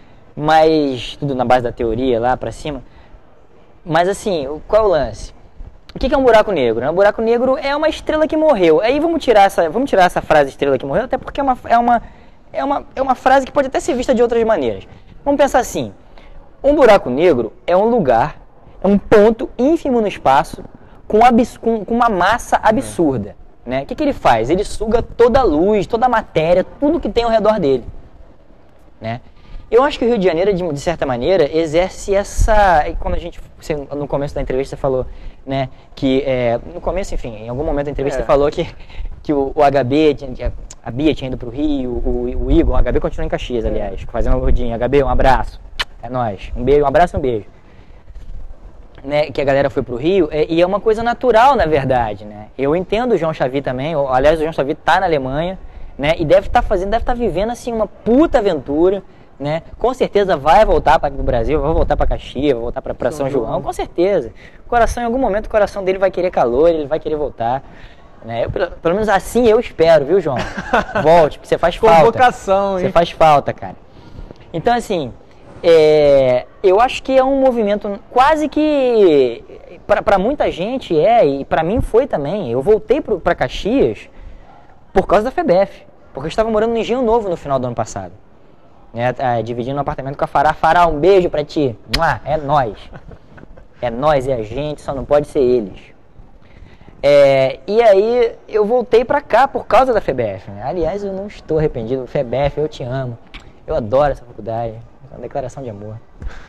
mas tudo na base da teoria lá pra cima. Mas assim, qual é o lance? O que é um buraco negro? Um buraco negro é uma estrela que morreu. Aí vamos tirar essa, vamos tirar essa frase estrela que morreu, até porque é uma, é, uma, é, uma, é uma frase que pode até ser vista de outras maneiras. Vamos pensar assim, um buraco negro é um lugar, é um ponto ínfimo no espaço com, abs, com, com uma massa absurda. Né? O que, que ele faz? Ele suga toda a luz, toda a matéria, tudo que tem ao redor dele. Né? Eu acho que o Rio de Janeiro, de, de certa maneira, exerce essa... Quando a gente, você, no começo da entrevista, falou, né, que... É, no começo, enfim, em algum momento da entrevista,
É.
você falou que, que o, o H B, tinha, a Bia tinha ido para o Rio, o, o Igor, o H B continua em Caxias, aliás, fazendo uma gordinha. H B, um abraço. É nóis. Um beijo, um abraço e um beijo. Né, que a galera foi pro Rio, é, e é uma coisa natural, na verdade, né? Eu entendo o João Xavi também, ou, aliás, o João Xavi tá na Alemanha, né? E deve estar fazendo, deve estar vivendo assim uma puta aventura, né? Com certeza vai voltar para o Brasil, vai voltar para Caxias, vai voltar para São João, com certeza. O coração, em algum momento, o coração dele vai querer calor, ele vai querer voltar. Né? Eu, pelo, pelo menos assim eu espero, viu, João? Volte, porque você faz falta.
Convocação, hein?
Você faz falta, cara. Então, assim, é, eu acho que é um movimento quase que, para muita gente é, e para mim foi também. Eu voltei para Caxias por causa da FEBEF, porque eu estava morando no Engenho Novo no final do ano passado. Né, tá, dividindo um apartamento com a Fará. Fará, um beijo pra ti. É nós. É nós, é a gente, só não pode ser eles. É, e aí eu voltei pra cá por causa da FEBEF. Né? Aliás, eu não estou arrependido. FEBEF, eu te amo. Eu adoro essa faculdade. É uma declaração de amor.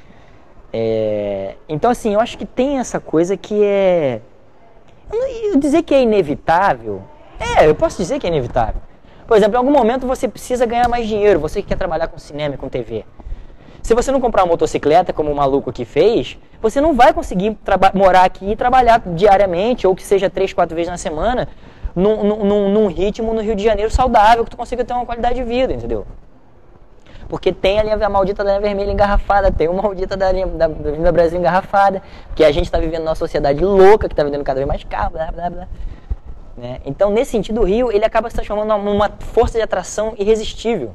É, então, assim, eu acho que tem essa coisa que é... Eu dizer que é inevitável... É, eu posso dizer que é inevitável. Por exemplo, em algum momento você precisa ganhar mais dinheiro, você que quer trabalhar com cinema e com T V. Se você não comprar uma motocicleta, como o maluco aqui fez, você não vai conseguir morar aqui e trabalhar diariamente, ou que seja três, quatro vezes na semana, num, num, num ritmo no Rio de Janeiro saudável, que tu consiga ter uma qualidade de vida, entendeu? Porque tem ali a maldita da linha vermelha engarrafada, tem uma maldita da linha da Avenida Brasil engarrafada, porque a gente está vivendo numa sociedade louca, que está vendendo cada vez mais carro, blá, blá, blá. Né? Então, nesse sentido, o Rio ele acaba se transformando numa força de atração irresistível.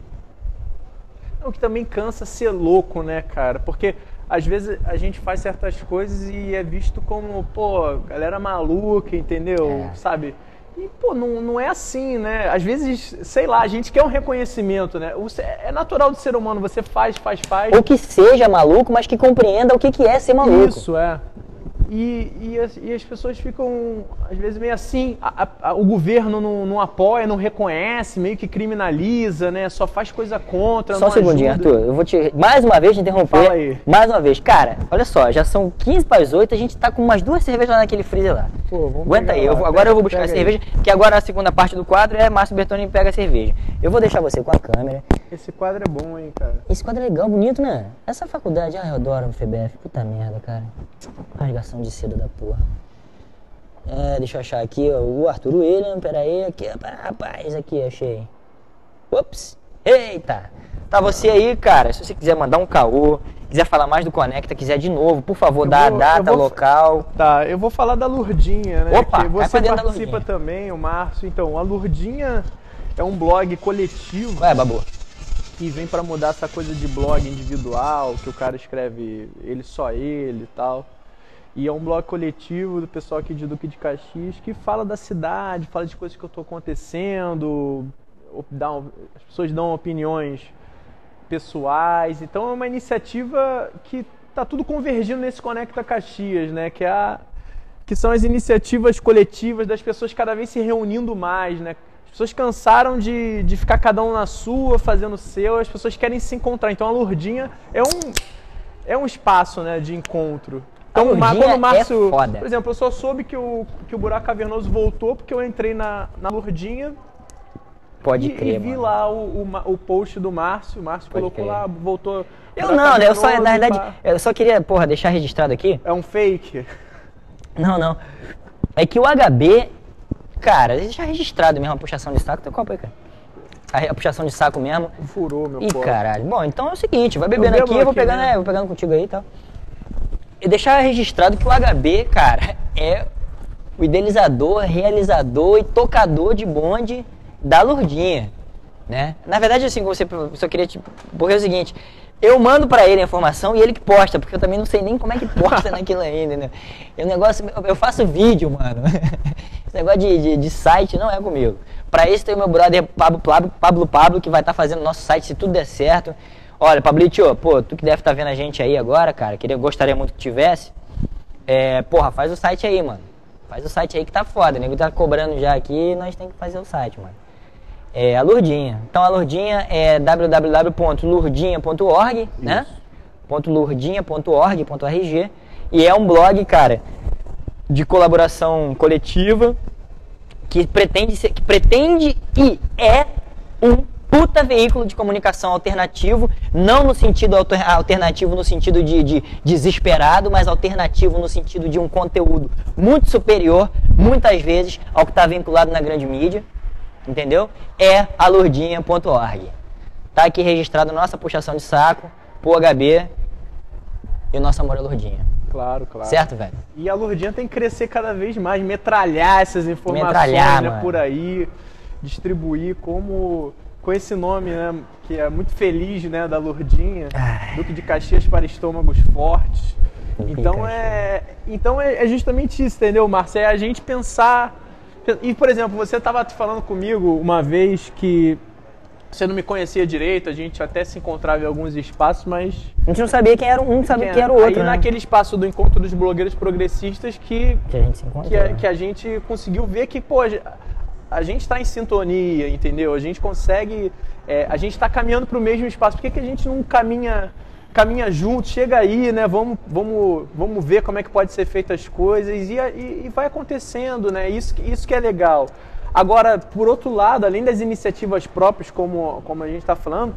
O que também cansa ser louco, né, cara? Porque às vezes a gente faz certas coisas e é visto como, pô, galera maluca, entendeu?
É.
Sabe? E, pô, não, não é assim, né? Às vezes, sei lá, a gente quer um reconhecimento, né? O, é natural do ser humano, você faz, faz, faz.
Ou que seja maluco, mas que compreenda o que, que é ser maluco.
Isso, é. E, e, as, e as pessoas ficam, às vezes, meio assim, a, a, o governo não, não apoia, não reconhece, meio que criminaliza, né? Só faz coisa contra,
Só
não
um segundinho,
ajuda.
Arthur, eu vou te, mais uma vez, te interromper.
Fala aí.
Mais uma vez. Cara, olha só, já são quinze para as oito, a gente tá com umas duas cervejas lá naquele freezer lá.
Pô, vamos
Aguenta aí,
lá,
eu vou, agora
pega,
eu vou buscar a
pega
cerveja,
aí.
que agora a segunda parte do quadro é Márcio Bertoni pega a cerveja. Eu vou deixar você com a câmera.
Esse quadro é bom, hein, cara?
Esse quadro é legal, bonito, né? Essa faculdade, ah, eu adoro o FEBEF, puta merda, cara. Rasgação de seda da porra. É, deixa eu achar aqui, ó, o Arthur William, pera aí, aqui, rapaz, aqui, achei. Ups, eita. Tá você aí, cara, se você quiser mandar um caô, quiser falar mais do Conecta, quiser de novo, por favor,
Eu
dá
vou-
a data,
eu vou-
local.
Tá, eu vou falar da Lurdinha, né?
Opa,
que
vai
você
pra dentro da
participa
Lurdinha.
também, o Márcio. Então, a Lurdinha é um blog coletivo
Ué, babu.
que vem pra mudar essa coisa de blog individual, que o cara escreve ele só ele e tal. E é um blog coletivo do pessoal aqui de Duque de Caxias que fala da cidade, fala de coisas que eu tô acontecendo, op- dá um- as pessoas dão opiniões pessoais. Então é uma iniciativa que tá tudo convergindo nesse Conecta Caxias, né? Que, é a, que são as iniciativas coletivas das pessoas cada vez se reunindo mais, né? As pessoas cansaram de, de ficar cada um na sua, fazendo o seu, as pessoas querem se encontrar. Então a Lurdinha é um, é um espaço, né, de encontro. Então,
A
o Mar-
Lurdinha
quando o Márcio,
é foda.
por exemplo, eu só soube que o, que o Buraco Cavernoso voltou porque eu entrei na, na Lurdinha
Pode
e,
crer,
e vi
mano.
lá o, o, ma- o post do Márcio. O Márcio
Pode
colocou
crer.
lá, voltou.
Eu
Buraco
não, né? Eu só,
Cavernoso,
na verdade,
pá.
eu só queria, porra, deixar registrado aqui.
É um fake.
Não, não. É que o H B, cara, deixa registrado mesmo a puxação de saco. Tem copo aí, cara. A, a puxação de saco mesmo.
Furou, meu
Ih,
pobre.
caralho. Bom, então é o seguinte, vai bebendo
Eu
aqui,
bebo
eu vou
aqui
pegando,
mesmo.
é, vou pegando contigo aí e tal. E deixar registrado que o H B, cara, é o idealizador, realizador e tocador de bonde da Lurdinha, né? Na verdade, assim, você só queria te... Porque é o seguinte, eu mando pra ele a informação e ele que posta, porque eu também não sei nem como é que posta naquilo ainda, né? É um negócio, eu faço vídeo, mano. Esse negócio de, de, de site não é comigo. Pra isso tem o meu brother Pablo Pablo, Pablo, Pablo que vai estar fazendo nosso site se tudo der certo. Olha, Pablito, pô, tu que deve estar vendo a gente aí agora, cara, queria, gostaria muito que tivesse. É, porra, faz o site aí, mano. Faz o site aí que tá foda, o nego tá cobrando já aqui e nós tem que fazer o site, mano. É a Lurdinha. Então a Lurdinha é w w w ponto lurdinha ponto org, né? .lurdinha ponto org ponto r g e é um blog, cara, de colaboração coletiva que pretende ser, que pretende e é um puta veículo de comunicação alternativo, não no sentido alter, alternativo no sentido de, de desesperado, mas alternativo no sentido de um conteúdo muito superior, muitas vezes, ao que está vinculado na grande mídia, entendeu? É a lourdinha ponto org. Tá aqui registrado nossa puxação de saco, pro H B e o nosso amor à Lourdinha.
Claro, claro.
Certo, velho?
E a Lourdinha tem que crescer cada vez mais, metralhar essas informações,
Metralhar,
né,
mano.
por aí, distribuir como com esse nome, né, que é muito feliz, né, da Lourdinha,
Ai.
Duque de Caxias para estômagos fortes.
Duque de
Então
Caxias.
é, então é, é justamente isso, entendeu, Márcio? É a gente pensar. E, por exemplo, você estava falando comigo uma vez que você não me conhecia direito, a gente até se encontrava em alguns espaços, mas
A gente não sabia quem era um, não sabia quem era o
aí
outro, né?
naquele espaço do encontro dos blogueiros progressistas que,
Que a gente se encontrou.
que, a, que a gente conseguiu ver que, pô, a, a gente está em sintonia, entendeu? A gente consegue, é, a gente está caminhando para o mesmo espaço. Por que, que a gente não caminha, caminha junto, chega aí, né? Vamos, vamos, vamos ver como é que pode ser feitas as coisas e, e, e vai acontecendo, né? Isso, isso que é legal. Agora, por outro lado, além das iniciativas próprias, como, como a gente está falando,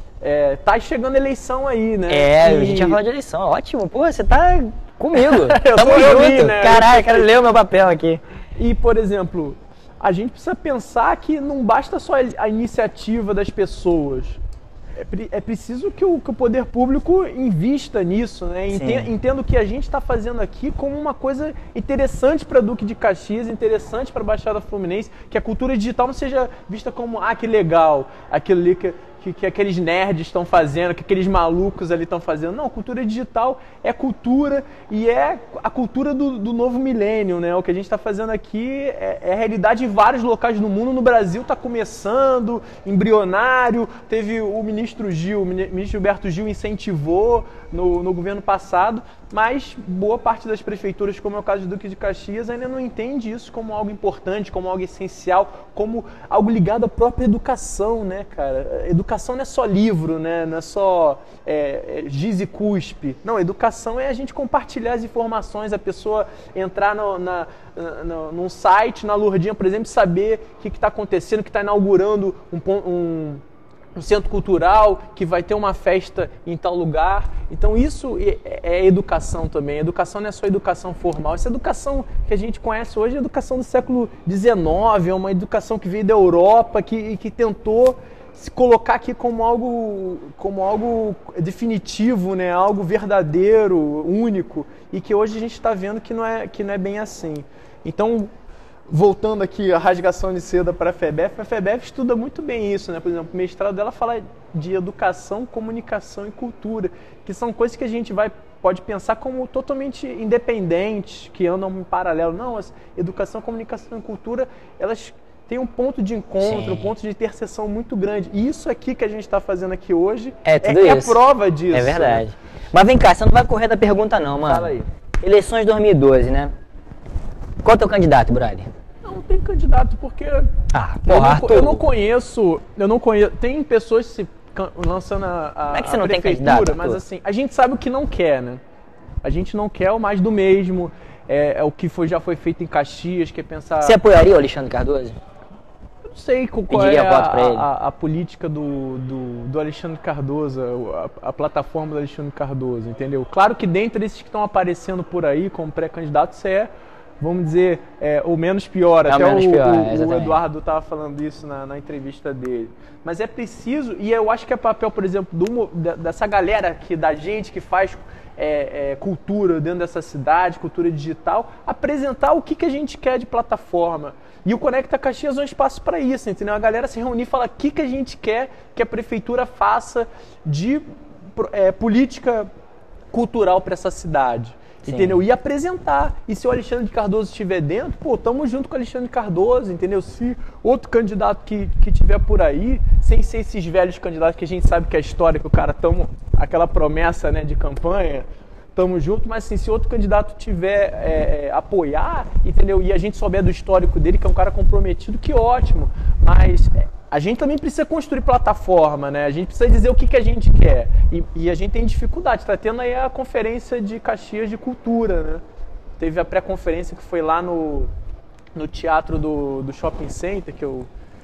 é, tá chegando eleição aí, né?
É,
E-
a gente ia falar de eleição, ótimo. Pô, você tá comigo.
Eu
Tamo
tô
junto.
ali, né?
Caralho, quero ler o meu papel aqui.
E, por exemplo, a gente precisa pensar que não basta só a iniciativa das pessoas. É, pre- é preciso que o, que o poder público invista nisso, né? Enten-
Sim.
Entenda o que a gente está fazendo aqui como uma coisa interessante para Duque de Caxias, interessante para a Baixada Fluminense, que a cultura digital não seja vista como, ah, que legal, aquilo ali que, que, que aqueles nerds estão fazendo, que aqueles malucos ali estão fazendo. Não, cultura digital é cultura e é a cultura do, do novo milênio, né? O que a gente está fazendo aqui é, é realidade em vários locais do mundo. No Brasil está começando, embrionário. Teve o ministro Gil, o ministro Gilberto Gil incentivou no, no governo passado, mas boa parte das prefeituras, como é o caso de Duque de Caxias, ainda não entende isso como algo importante, como algo essencial, como algo ligado à própria educação, né, cara? Educação não é só livro, né? Não é só é, é, giz e cuspe. Não, educação é a gente compartilhar as informações, a pessoa entrar no, na, na, num site, na Lourdinha, por exemplo, saber o que está acontecendo, que está inaugurando um, pon- um um centro cultural, que vai ter uma festa em tal lugar. Então isso é, é educação também. Educação não é só educação formal. Essa educação que a gente conhece hoje é educação do século dezenove, é uma educação que veio da Europa, que, que tentou se colocar aqui como algo, como algo definitivo, né? Algo verdadeiro, único, e que hoje a gente está vendo que não, é, que não é bem assim. Então, voltando aqui a rasgação de seda para a FEBEF, a FEBEF estuda muito bem isso, né? Por exemplo, o mestrado dela fala de educação, comunicação e cultura, que são coisas que a gente vai, pode pensar como totalmente independentes, que andam em paralelo. Não, as educação, comunicação e cultura, elas têm um ponto de encontro,
Sim.
um ponto de interseção muito grande. E isso aqui que a gente está fazendo aqui hoje
É tudo
é, é a
isso.
prova disso.
É verdade. Mas vem cá, você não vai correr da pergunta não, mano.
Fala aí.
Eleições dois mil e doze, né? Qual é o teu candidato, brother?
Não tem candidato porque
Ah,
eu,
porra,
não,
Arthur.
eu não conheço, eu não conheço. Tem pessoas se can- lançando a, a,
Como é que você
a
não tem
prefeitura,
candidato,
mas
Arthur?
assim, a gente sabe o que não quer, né? A gente não quer o mais do mesmo. É, é o que foi, já foi feito em Caxias, que é pensar.
Você apoiaria o Alexandre Cardoso?
Eu não sei qual, qual é
Pediria voto pra
a,
ele?
a, a política do, do, do Alexandre Cardoso, a, a plataforma do Alexandre Cardoso, entendeu? Claro que dentre esses que estão aparecendo por aí como pré-candidato, você é, vamos dizer, é, o menos pior.
É o
Até
menos
o,
pior,
o-
é,
o
exatamente.
Eduardo estava falando isso na, na entrevista dele. Mas é preciso, e eu acho que é papel, por exemplo, do mo- da- dessa galera aqui, da gente que faz é, é, cultura dentro dessa cidade, cultura digital, apresentar o que, que a gente quer de plataforma. E o Conecta Caxias é um espaço para isso, entendeu? A galera se reunir e falar o que, que a gente quer que a prefeitura faça de é, política cultural para essa cidade.
Sim.
Entendeu? E apresentar. E se o Alexandre Cardoso estiver dentro, pô, tamo junto com o Alexandre Cardoso, entendeu? Se outro candidato que, que tiver por aí, sem ser esses velhos candidatos que a gente sabe que é a história, que o cara tamo, aquela promessa, né, de campanha, tamo junto, mas assim, se outro candidato tiver é, é, apoiar, entendeu? E a gente souber do histórico dele, que é um cara comprometido, que ótimo. Mas é, a gente também precisa construir plataforma, né? A gente precisa dizer o que, que a gente quer. E, e a gente tem dificuldade. Está tendo aí a conferência de Caxias de Cultura, né? Teve a pré-conferência que foi lá no, no teatro do, do Shopping Center, que eu,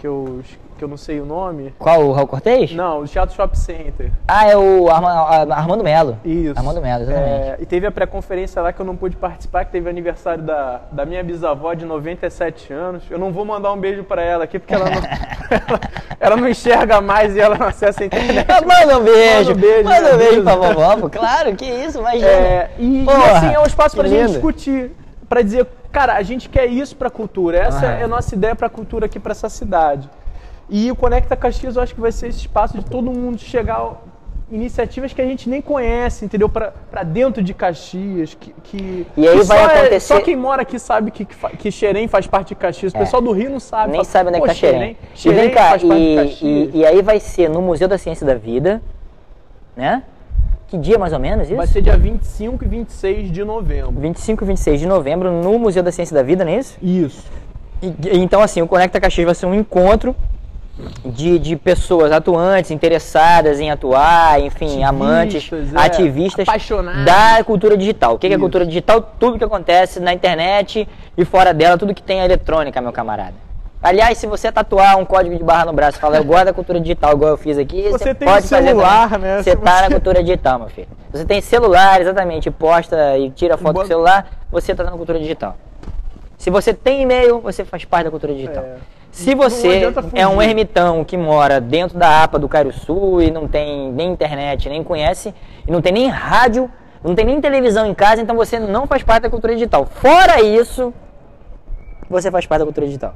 que eu, que eu não sei o nome.
Qual, o Raul Cortez?
Não, o Teatro Shopping Center.
Ah, é o Arma, Armando Melo.
Isso.
Armando Melo, exatamente.
É, e teve a pré-conferência lá que eu não pude participar, que teve aniversário da, da minha bisavó de noventa e sete anos. Eu não vou mandar um beijo pra ela aqui, porque ela não, ela, ela não enxerga mais e ela não acessa a internet.
Manda um beijo.
Manda um beijo,
Manda um beijo
avisa.
pra vovó, pô. Claro, que isso, imagina.
É, e,
Porra,
e assim, é um espaço pra
que
gente
lindo.
discutir, pra dizer, cara, a gente quer isso pra cultura, essa
Aham.
é a nossa ideia pra cultura aqui, pra essa cidade. E o Conecta Caxias eu acho que vai ser esse espaço de todo mundo chegar a iniciativas que a gente nem conhece, entendeu? Pra, pra dentro de Caxias, que, que,
E aí
que
vai
só, é-
acontecer-
só quem mora aqui sabe que, que, fa- que Xerém faz parte de Caxias, o pessoal do Rio não sabe.
Nem
fala,
sabe onde é que
"Pô,
tá Xerém. E
Xerém
vem cá,
faz parte de
e,
Caxias."
e, e aí vai ser no Museu da Ciência da Vida, né? Que dia mais ou menos isso?
Vai ser dia vinte e cinco e vinte e seis de novembro.
vinte e cinco e vinte e seis de novembro no Museu da Ciência da Vida, não é isso?
Isso.
E, e então assim, o Conecta Caxias vai ser um encontro de, de pessoas atuantes, interessadas em atuar, enfim, amantes,
Ativistas, é,
ativistas
apaixonados.
da cultura digital. O que, que é
Isso.
cultura digital? Tudo que acontece na internet e fora dela, tudo que tem a eletrônica, meu camarada. Aliás, se você tatuar um código de barra no braço e falar, eu gosto da cultura digital, igual eu fiz aqui,
Você
você
tem
pode
um
fazer
celular,
também.
né?
Você
Se
tá
você-
na cultura digital, meu filho. Você tem celular, exatamente, posta e tira foto
Bota-
do celular, você tá na cultura digital. Se você tem e-mail, você faz parte da cultura digital.
É.
Se
Não
você
adianta
é um
fugir.
ermitão que mora dentro da APA do Cairuçu e não tem nem internet, nem conhece, e não tem nem rádio, não tem nem televisão em casa, então você não faz parte da cultura digital. Fora isso, você faz parte da cultura digital.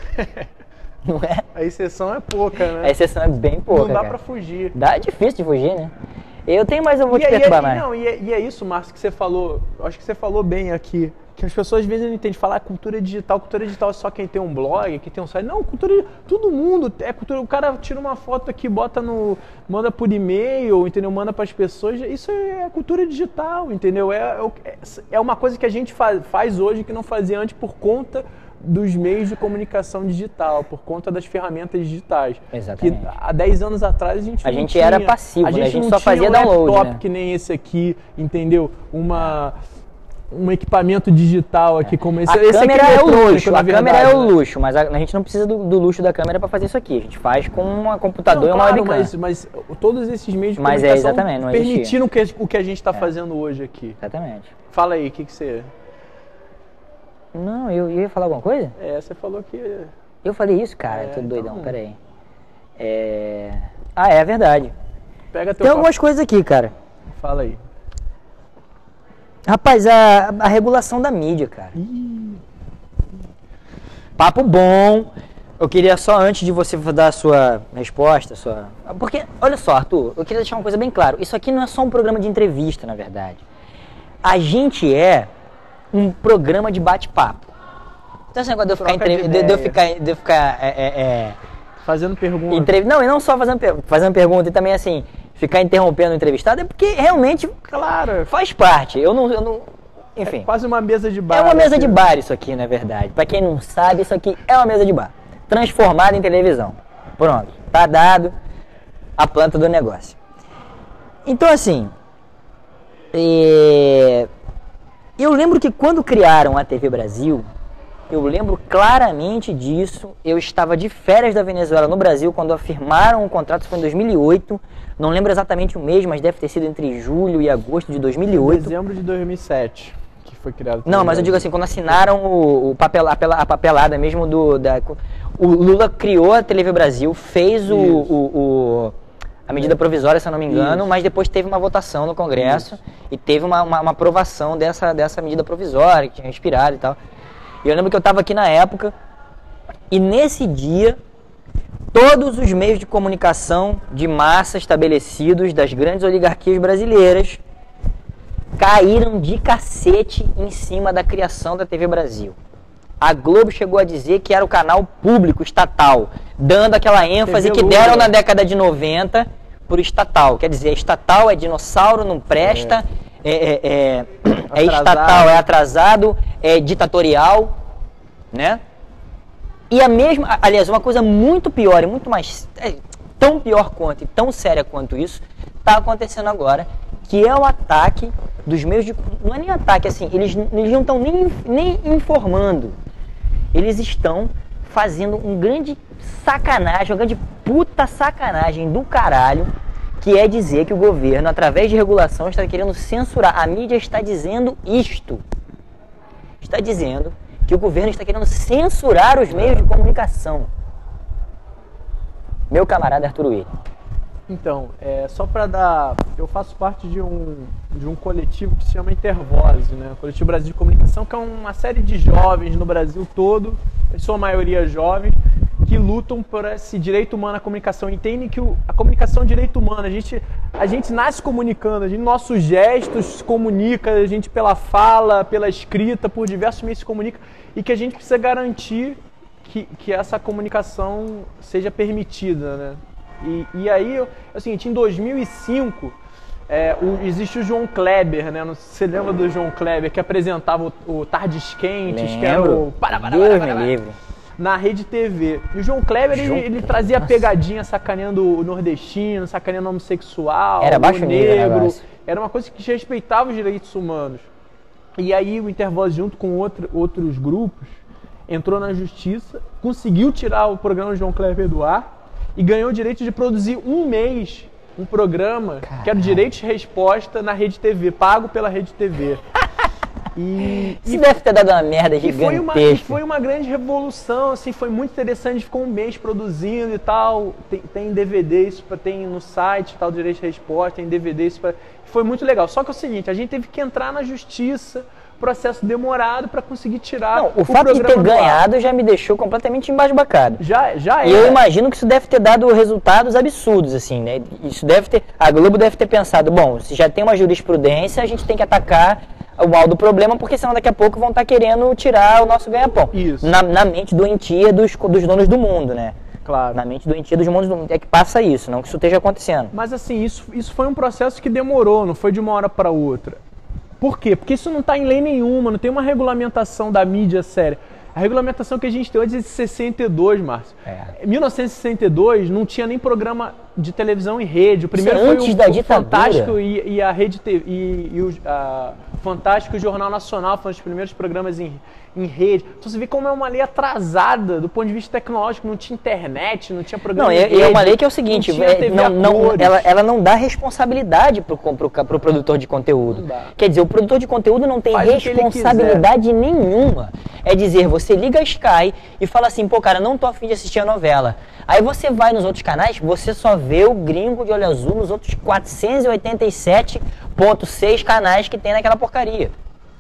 Não é?
A exceção é pouca, né?
A exceção é bem pouca,
Não dá
cara.
pra fugir.
Dá, é difícil de fugir, né? Eu tenho, mas eu vou
E
te
é-
perturbar
e é-
mais.
Não, e, é, e é isso, Márcio, que você falou. Eu acho que você falou bem aqui. Que as pessoas às vezes não entendem falar cultura digital. Cultura digital é só quem tem um blog, quem tem um site. Não, cultura. Todo mundo é cultura. O cara tira uma foto aqui, bota no. Manda por e-mail, entendeu? Manda pras pessoas. Isso é cultura digital, entendeu? É, é, é uma coisa que a gente faz, faz hoje que não fazia antes por conta dos meios de comunicação digital, por conta das ferramentas digitais.
Exatamente.
Que há dez anos atrás a gente
A
não
gente
tinha,
era passivo, né? A gente
não
só
tinha
fazia
um
download,
laptop
né?
que nem esse aqui, entendeu? Uma, um equipamento digital aqui como esse.
A
esse aqui
câmera é o
eletrônico,
luxo,
na
a câmera
verdade,
é o
né?
luxo, mas a, a gente não precisa do, do luxo da câmera para fazer isso aqui. A gente faz com um computador
Não,
e uma
claro,
webcam.
mas, mas todos esses meios de
Mas é,
comunicação
exatamente, não existia.
permitiram o que, o que a gente está fazendo hoje aqui.
Exatamente.
Fala aí, o que, que você...
Não, eu, eu ia falar alguma coisa?
É, você falou que...
Eu falei isso, cara,
É,
tô doidão,
então-
peraí. É... Ah, é verdade.
Pega teu
Tem algumas coisas aqui, cara.
papo. Fala aí.
Rapaz, a, a regulação da mídia, cara.
Ih,
Papo bom. Eu queria só, antes de você dar a sua resposta, sua... Porque, olha só, Arthur, eu queria deixar uma coisa bem clara. Isso aqui não é só um programa de entrevista, na verdade. A gente é um programa de bate-papo. Então esse negócio de eu ficar,
Troca de
entrev... de, de eu
ideia.
ficar, de eu ficar é, é, é,
fazendo pergunta.
entrev... Não, e não só fazendo, per... fazendo pergunta, e também assim, ficar interrompendo o entrevistado, é porque realmente
Claro,
faz parte. Eu não... Eu não... Enfim.
é quase uma mesa de bar.
É uma mesa
aqui.
de bar isso aqui, na verdade. Pra quem não sabe, isso aqui é uma mesa de bar. Transformada em televisão. Pronto. Tá dado a planta do negócio. Então, assim... é, eu lembro que quando criaram a T V Brasil, eu lembro claramente disso. Eu estava de férias da Venezuela no Brasil quando afirmaram o contrato, isso foi em dois mil e oito. Não lembro exatamente o mês, mas deve ter sido entre julho e agosto de dois mil e oito.
Dezembro de dois mil e sete, que foi criado.
Não, mas eu digo assim, quando assinaram o, o papel, a, pela- a papelada mesmo do... Da, o Lula criou a T V Brasil, fez o,
Isso.
o, o- a medida provisória, se eu não me engano,
Isso.
mas depois teve uma votação no Congresso e teve uma, uma, uma aprovação dessa, dessa medida provisória, que tinha expirado e tal. E eu lembro que eu estava aqui na época e nesse dia todos os meios de comunicação de massa estabelecidos das grandes oligarquias brasileiras caíram de cacete em cima da criação da T V Brasil. A Globo chegou a dizer que era o canal público, estatal, dando aquela ênfase
T V
que
Lula.
deram na década de noventa pro estatal. Quer dizer, estatal é dinossauro, não presta, é, é, é, é estatal, é atrasado, é ditatorial, né? E a mesma, aliás, uma coisa muito pior e muito mais, é, tão pior quanto e tão séria quanto isso, está acontecendo agora, que é o ataque dos meios de... Não é nem ataque, assim, eles, eles não estão nem, nem informando. Eles estão fazendo um grande sacanagem, uma grande puta sacanagem do caralho, que é dizer que o governo, através de regulação, está querendo censurar. A mídia está dizendo isto. Está dizendo que o governo está querendo censurar os meios de comunicação. Meu camarada Arthur Willi.
Então, é, só para dar... Eu faço parte de um, de um coletivo que se chama Intervoz, né? O Coletivo Brasil de Comunicação, que é uma série de jovens no Brasil todo, em sua maioria jovens, que lutam por esse direito humano à comunicação. Entendem que o, a comunicação é um direito humano. A gente, a gente nasce comunicando, a gente, nossos gestos se comunica, a gente pela fala, pela escrita, por diversos meios se comunica, e que a gente precisa garantir que, que essa comunicação seja permitida, né? E, e aí, é o seguinte, em dois mil e cinco, é, o, existe o João Kleber, né? Não sei se você lembra do João Kleber, que apresentava o, o Tardes Quentes,
Lembro.
que era o... Para, para,
Deus
para, para,
me
para,
livre.
na Rede T V. E o João Kleber,
João
ele, ele
Kleber,
trazia
nossa.
pegadinha, sacaneando o nordestino, sacaneando o homossexual,
Era
o
baixo nível o
negro.
negócio.
Era uma coisa que respeitava os direitos humanos. E aí o Intervoz, junto com outro, outros grupos, entrou na justiça, conseguiu tirar o programa do João Kleber do ar e ganhou o direito de produzir um mês um programa
Caralho.
que era Direitos de Resposta na Rede T V, pago pela Rede T V. E,
Isso deve ter dado uma merda
e foi uma, e
gigantesca.
foi uma grande revolução, assim, foi muito interessante, ficou um mês produzindo e tal, tem, tem D V D, isso pra, tem no site, tal, Direito de Resposta, tem D V D, isso pra, foi muito legal. Só que é o seguinte, a gente teve que entrar na justiça, processo demorado para conseguir tirar
Não, o,
o
fato de ter
programa do ar.
ganhado já me deixou completamente embasbacado.
Já, já
E
é.
eu imagino que isso deve ter dado resultados absurdos, assim, né? Isso deve ter. A Globo deve ter pensado, bom, se já tem uma jurisprudência, a gente tem que atacar o mal do problema, porque senão daqui a pouco vão estar querendo tirar o nosso ganha-pão.
Isso.
Na, na mente doentia dos, dos donos do mundo, né?
Claro.
Na mente doentia dos mundos do mundo. É que passa isso, não que isso esteja acontecendo.
Mas assim, isso, isso foi um processo que demorou, não foi de uma hora para outra. Por quê? Porque isso não está em lei nenhuma, não tem uma regulamentação da mídia séria. A regulamentação que a gente tem hoje é de sessenta e dois, Márcio.
É.
Em mil novecentos e sessenta e dois não tinha nem programa de televisão em rede. O primeiro
Isso é
foi
antes
o,
da
o
ditadura.
Fantástico e, e a Rede T V, e, e o a Fantástico e o Jornal Nacional foram os primeiros programas em, em rede. Então você vê como é uma lei atrasada do ponto de vista tecnológico, não tinha internet, não tinha programa
Não,
em
e
rede.
é uma lei que é o seguinte,
não tinha
é,
T V
não,
a
não,
cores.
ela, ela não dá responsabilidade pro, pro, pro produtor de conteúdo.
Não dá.
Quer dizer, o produtor de conteúdo não tem
Faz o que ele
responsabilidade nenhuma. É dizer, você liga a Sky e fala assim, pô, cara, não tô afim de assistir a novela. Aí você vai nos outros canais, você só vê o gringo de olho azul nos outros quatrocentos e oitenta e sete vírgula seis canais que tem naquela porcaria.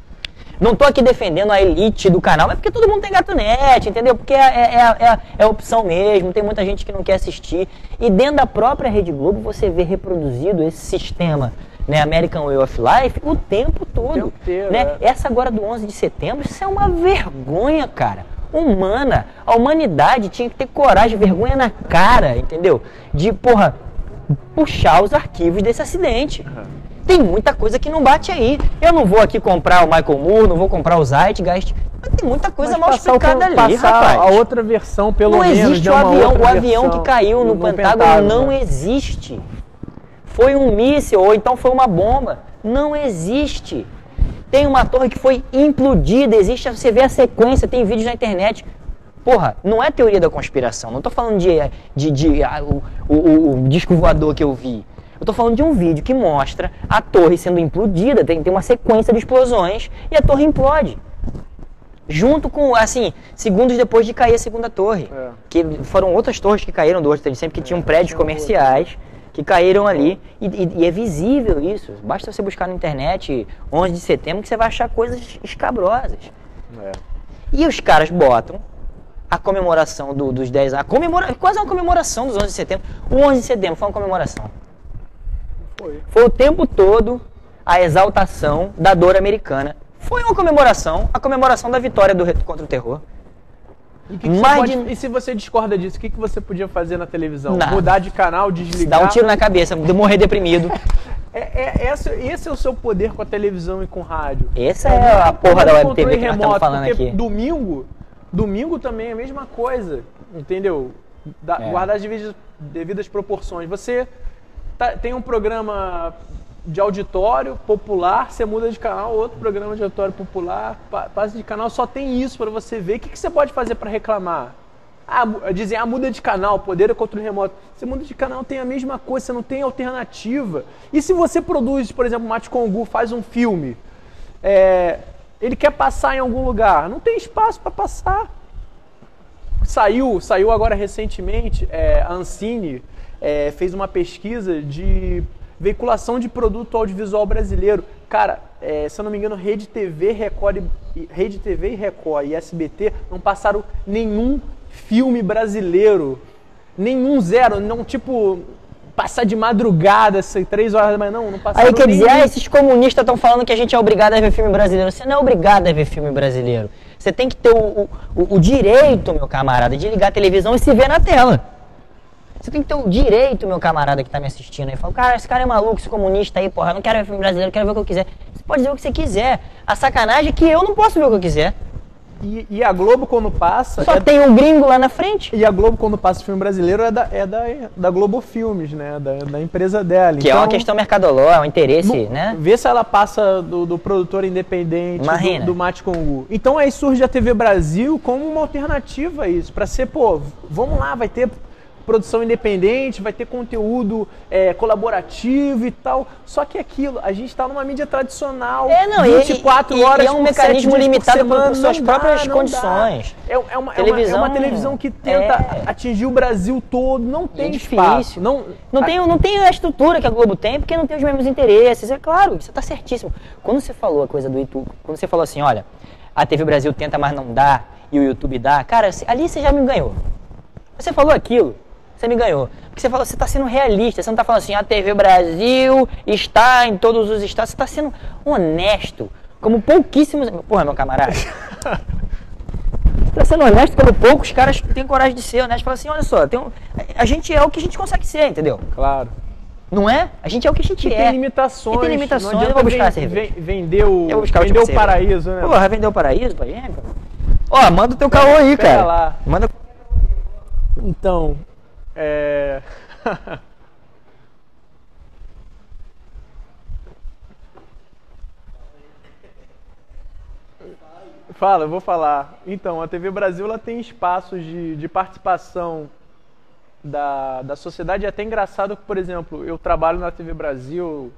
Não tô aqui defendendo a elite do canal, mas porque todo mundo tem gatunete, entendeu? Porque é, é, é, é, é opção mesmo, tem muita gente que não quer assistir. E dentro da própria Rede Globo você vê reproduzido esse sistema, né, American Way of Life, o tempo todo. O tempo inteiro, né? É. Essa agora do onze de setembro, isso é uma vergonha, cara. Humana. A humanidade tinha que ter coragem, vergonha na cara, entendeu? De, porra, puxar os arquivos desse acidente. Uhum. Tem muita coisa que não bate aí. Eu não vou aqui comprar o Michael Moore, não vou comprar o Zeitgeist, mas tem muita coisa
mas
mal explicada ali,
passar
rapaz.
A outra versão, pelo
não
menos.
Não existe o avião. O avião que caiu no, no Pentágono, Pentágono não existe. Foi um míssil ou então foi uma bomba. Não existe. Tem uma torre que foi implodida, existe, você vê a sequência, tem vídeos na internet. Porra, não é teoria da conspiração. Não tô falando de, de, de, de ah, o, o, o disco voador que eu vi. Eu tô falando de um vídeo que mostra a torre sendo implodida, tem, tem uma sequência de explosões e a torre implode. Junto com, assim, segundos depois de cair a segunda torre. É. Que foram outras torres que caíram do World Trade Center, que é, tinham prédios comerciais que caíram ali. E, e, e é visível isso. Basta você buscar na internet onze de setembro que você vai achar coisas escabrosas. É. E os caras botam a comemoração do, dos dez anos, a comemora, quase uma comemoração dos onze de setembro. O onze de setembro foi uma comemoração. Foi. Foi o tempo todo a exaltação da dor americana. Foi uma comemoração, a comemoração da vitória do, contra o terror.
E, que que pode, de... e se você discorda disso, o que, que você podia fazer na televisão?
Nada.
Mudar de canal, desligar?
Dar um tiro na cabeça, morrer deprimido.
é, é, esse, esse é o seu poder com a televisão e com o rádio.
Essa é, é a porra da web T V que nós estamos falando aqui.
Domingo, domingo também é a mesma coisa, entendeu? Da, é. Guardar as devidas, devidas proporções. Você tá, tem um programa de auditório popular, você muda de canal, outro programa de auditório popular, passa de canal, só tem isso para você ver. O que, que você pode fazer para reclamar? Ah, dizem, ah, muda de canal, poder é controle remoto. Você muda de canal, tem a mesma coisa, você não tem alternativa. E se você produz, por exemplo, o Mate Congu faz um filme, é, ele quer passar em algum lugar, não tem espaço para passar. Saiu, saiu agora recentemente, é, a Ancine é, fez uma pesquisa de veiculação de produto audiovisual brasileiro. Cara, é, se eu não me engano, Rede T V, Record, Rede T V e Record e S B T não passaram nenhum filme brasileiro. Nenhum, zero. Não, tipo, passar de madrugada, assim, três horas da manhã, não, não passaram.
Aí quer dizer,
nenhum.
ah, esses comunistas estão falando que a gente é obrigado a ver filme brasileiro. Você não é obrigado a ver filme brasileiro. Você tem que ter o, o, o direito, meu camarada, de ligar a televisão e se ver na tela. Você tem que ter o direito, meu camarada que tá me assistindo aí. Fala, cara, esse cara é maluco, esse comunista aí, porra, eu não quero ver filme brasileiro, eu quero ver o que eu quiser. Você pode ver o que você quiser. A sacanagem é que eu não posso ver o que eu quiser.
E, e a Globo, quando passa...
Só
é...
tem um gringo lá na frente.
E a Globo, quando passa filme brasileiro, é da, é da, da Globo Filmes, né? Da, da empresa dela.
Que então, é uma questão mercadológica, é um interesse, no, né?
Vê se ela passa do, do produtor independente, do, do Mate Congu. Então aí surge a T V Brasil como uma alternativa a isso. Pra ser, pô, vamos lá, vai ter produção independente, vai ter conteúdo é, colaborativo e tal. Só que aquilo, a gente está numa mídia tradicional,
é, não,
vinte e quatro
e,
horas
e é um mecanismo limitado por, por suas
não
próprias
dá,
condições.
É, é, uma,
televisão,
é, uma, é uma televisão que tenta
é,
atingir o Brasil todo, não tem
é
espaço. Não,
não, tem, não tem a estrutura que a Globo tem, porque não tem os mesmos interesses. É claro, você está certíssimo. Quando você falou a coisa do YouTube, quando você falou assim, olha, a T V Brasil tenta, mas não dá, e o YouTube dá, cara, ali você já me ganhou. Você falou aquilo, você me ganhou. Porque você falou, você está sendo realista, você não está falando assim, a T V Brasil está em todos os estados, você está sendo honesto, como pouquíssimos... Porra, meu camarada. Você está sendo honesto como poucos caras têm coragem de ser honesto. Fala assim, olha só, tem um... a gente é o que a gente consegue ser, entendeu?
Claro.
Não é? A gente é o que a gente
e
é.
Tem limitações.
E tem limitações.
Não
eu vou buscar a cerveja.
Vender o,
eu vou buscar
vender o paraíso, né?
Porra, vender o paraíso pra gente? Ó, manda o teu caô aí,
pera
cara.
Lá.
Manda...
Então... É... Fala, eu vou falar. Então, a T V Brasil ela tem espaços de, de participação da, da sociedade. É até engraçado que, por exemplo, eu trabalho na T V Brasil,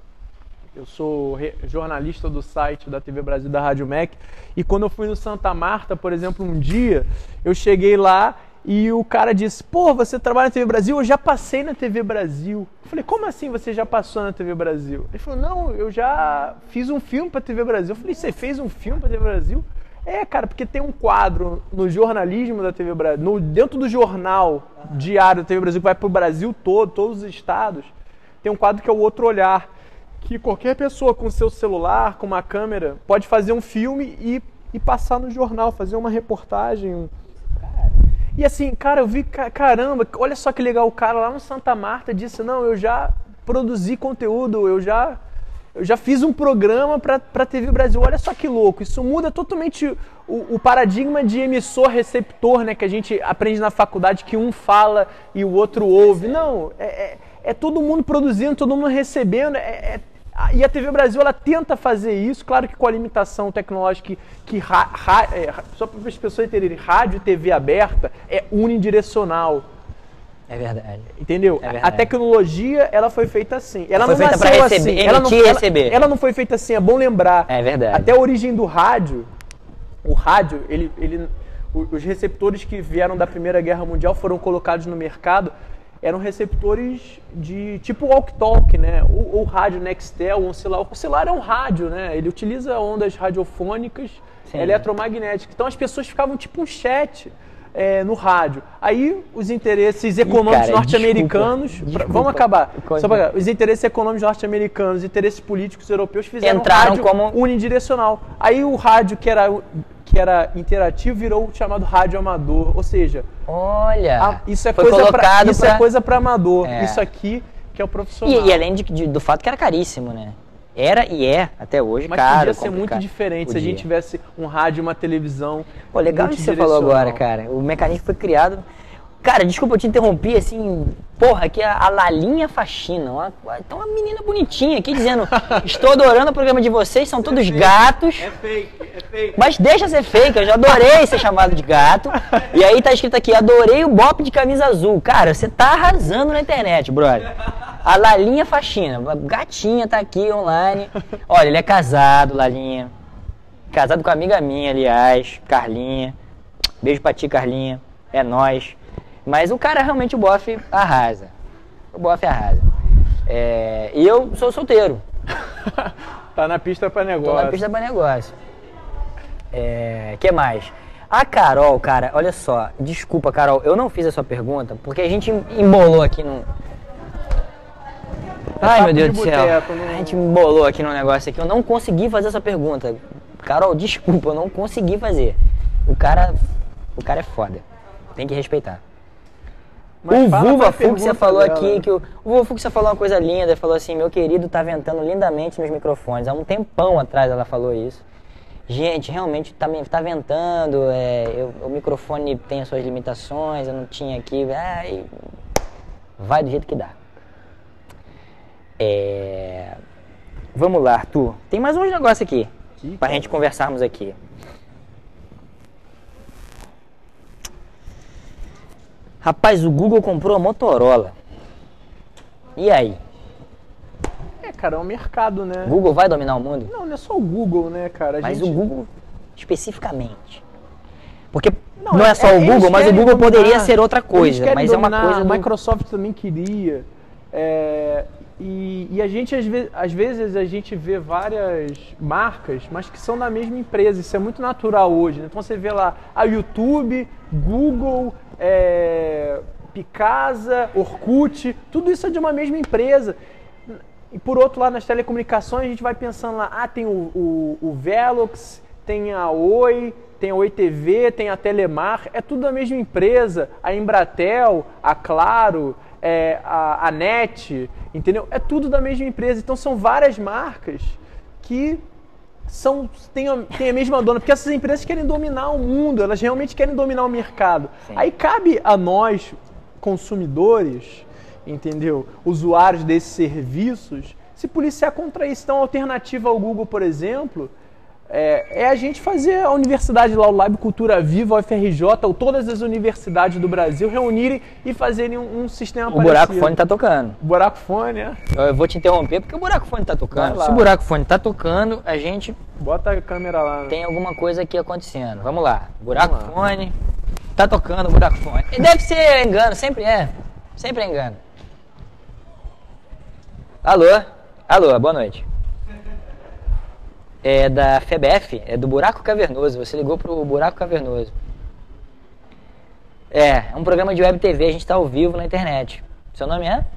eu sou re, jornalista do site da T V Brasil, da Rádio M E C, e quando eu fui no Santa Marta, por exemplo, um dia, eu cheguei lá e o cara disse, pô, você trabalha na T V Brasil? Eu já passei na T V Brasil. Eu falei, como assim você já passou na T V Brasil? Ele falou, não, eu já fiz um filme pra T V Brasil. Eu falei, você fez um filme pra T V Brasil? É, cara, porque tem um quadro no jornalismo da T V Brasil, no, dentro do jornal diário da T V Brasil, que vai pro Brasil todo, todos os estados, tem um quadro que é o Outro Olhar, que qualquer pessoa com seu celular, com uma câmera, pode fazer um filme e, e passar no jornal, fazer uma reportagem. E assim, cara, eu vi, caramba, olha só que legal, o cara lá no Santa Marta disse, não, eu já produzi conteúdo, eu já, eu já fiz um programa pra, pra T V Brasil, olha só que louco, isso muda totalmente o, o paradigma de emissor-receptor, né, que a gente aprende na faculdade, que um fala e o outro ouve. Não, é, é, é todo mundo produzindo, todo mundo recebendo, é, é e a T V Brasil, ela tenta fazer isso, claro que com a limitação tecnológica que, que ra, ra, é, só para as pessoas entenderem, rádio e T V aberta é unidirecional.
É verdade.
Entendeu?
É verdade.
A tecnologia, ela foi feita assim. Ela
foi
não
feita
nasceu
pra receber,
assim. Ela não,
emitir e receber.
Ela, ela não foi feita assim, é bom lembrar.
É verdade.
Até a origem do rádio, o rádio, ele, ele, os receptores que vieram da Primeira Guerra Mundial foram colocados no mercado, eram receptores de tipo walk-talk, né? Ou, ou rádio Nextel, ou um celular. O celular é um rádio, né? Ele utiliza ondas radiofônicas, sim, eletromagnéticas. Então as pessoas ficavam tipo um chat é, no rádio. Aí os interesses econômicos norte-americanos... Vamos acabar. Só pra, os interesses econômicos norte-americanos, os interesses políticos europeus fizeram
entraram
um rádio
como
unidirecional. Aí o rádio que era... que era interativo, virou o chamado rádio amador, ou seja...
Olha,
a, isso é
foi
coisa pra, isso
pra...
é coisa para amador,
é.
Isso aqui que é o profissional.
E, e além de, de, do fato que era caríssimo, né? Era e é, até hoje,
mas
caro,
podia ser
complicado.
muito diferente
Podia.
Se a gente tivesse um rádio e uma televisão.
Pô, legal isso que você falou agora, cara. O mecanismo foi criado... Cara, desculpa eu te interrompi, assim, porra, aqui a, a Lalinha Faxina, uma, então uma menina bonitinha aqui dizendo, estou adorando o programa de vocês, são todos gatos.
É fake, é fake.
Mas deixa ser fake, eu já adorei ser chamado de gato. E aí tá escrito aqui, adorei o Bop de camisa azul. Cara, você tá arrasando na internet, brother. A Lalinha Faxina, gatinha tá aqui online. Olha, ele é casado, Lalinha. Casado com uma amiga minha, aliás, Carlinha. Beijo pra ti, Carlinha. É nóis. Mas o cara realmente, o Boff, arrasa. O Boff arrasa. É, e eu sou solteiro.
Tá na pista pra negócio.
Tô na pista pra negócio. É, que mais? A Carol, cara, olha só. Desculpa, Carol, eu não fiz a sua pergunta porque a gente embolou aqui num... Ai, meu Deus do céu. A gente embolou aqui num negócio aqui. Eu não consegui fazer essa pergunta. Carol, desculpa, eu não consegui fazer. O cara, o cara é foda. Tem que respeitar. Mas o Vulva Fúcsia falou dela. aqui que o, o Vulva Fúcsia falou uma coisa linda, falou assim, meu querido tá ventando lindamente nos microfones. Há um tempão atrás ela falou isso. Gente, realmente tá, tá ventando, é, eu, o microfone tem as suas limitações, eu não tinha aqui, é, vai do jeito que dá. É, vamos lá, Arthur. Tem mais uns negócios aqui, que pra cara. gente conversarmos aqui. Rapaz, o Google comprou a Motorola. E aí?
É, cara, é um mercado, né?
O Google vai dominar o mundo?
Não, não é só o Google, né, cara? A
mas
gente...
o Google especificamente. Porque não, não
é,
é só
é,
o Google, mas o Google
dominar,
poderia ser outra coisa. Mas é uma coisa.
A
do...
Microsoft também queria. É, e, e a gente, às vezes, às vezes, a gente vê várias marcas, mas que são da mesma empresa. Isso é muito natural hoje, né? Então você vê lá a YouTube, Google. É, Picasa, Orkut, tudo isso é de uma mesma empresa. E por outro lado, nas telecomunicações, a gente vai pensando lá, ah, tem o, o, o Velox, tem a Oi, tem a Oi T V, tem a Telemar, é tudo da mesma empresa. A Embratel, a Claro, é, a, a NET, entendeu? É tudo da mesma empresa. Então são várias marcas que... São, tem, a, tem a mesma dona, porque essas empresas querem dominar o mundo, elas realmente querem dominar o mercado. Sim. Aí cabe a nós, consumidores, entendeu? Usuários desses serviços, se policiar contra isso. Então, a alternativa ao Google, por exemplo, é, é a gente fazer a universidade lá, o Lab Cultura Viva, o F R J, ou todas as universidades do Brasil reunirem e fazerem um, um sistema
o
parecido.
O buraco fone tá tocando.
O buraco fone, é.
Eu vou te interromper porque o buraco fone tá tocando. Se o buraco fone tá tocando, a gente...
Bota a câmera lá. Né?
Tem alguma coisa aqui acontecendo. Vamos lá. Buraco Vamos lá. fone. Tá tocando o buraco fone. E deve ser engano, sempre é. Sempre é engano. Alô? Alô, boa noite. É da F E B F, é do Buraco Cavernoso. Você ligou pro Buraco Cavernoso. É, é um programa de web T V, a gente tá ao vivo na internet. Seu nome é?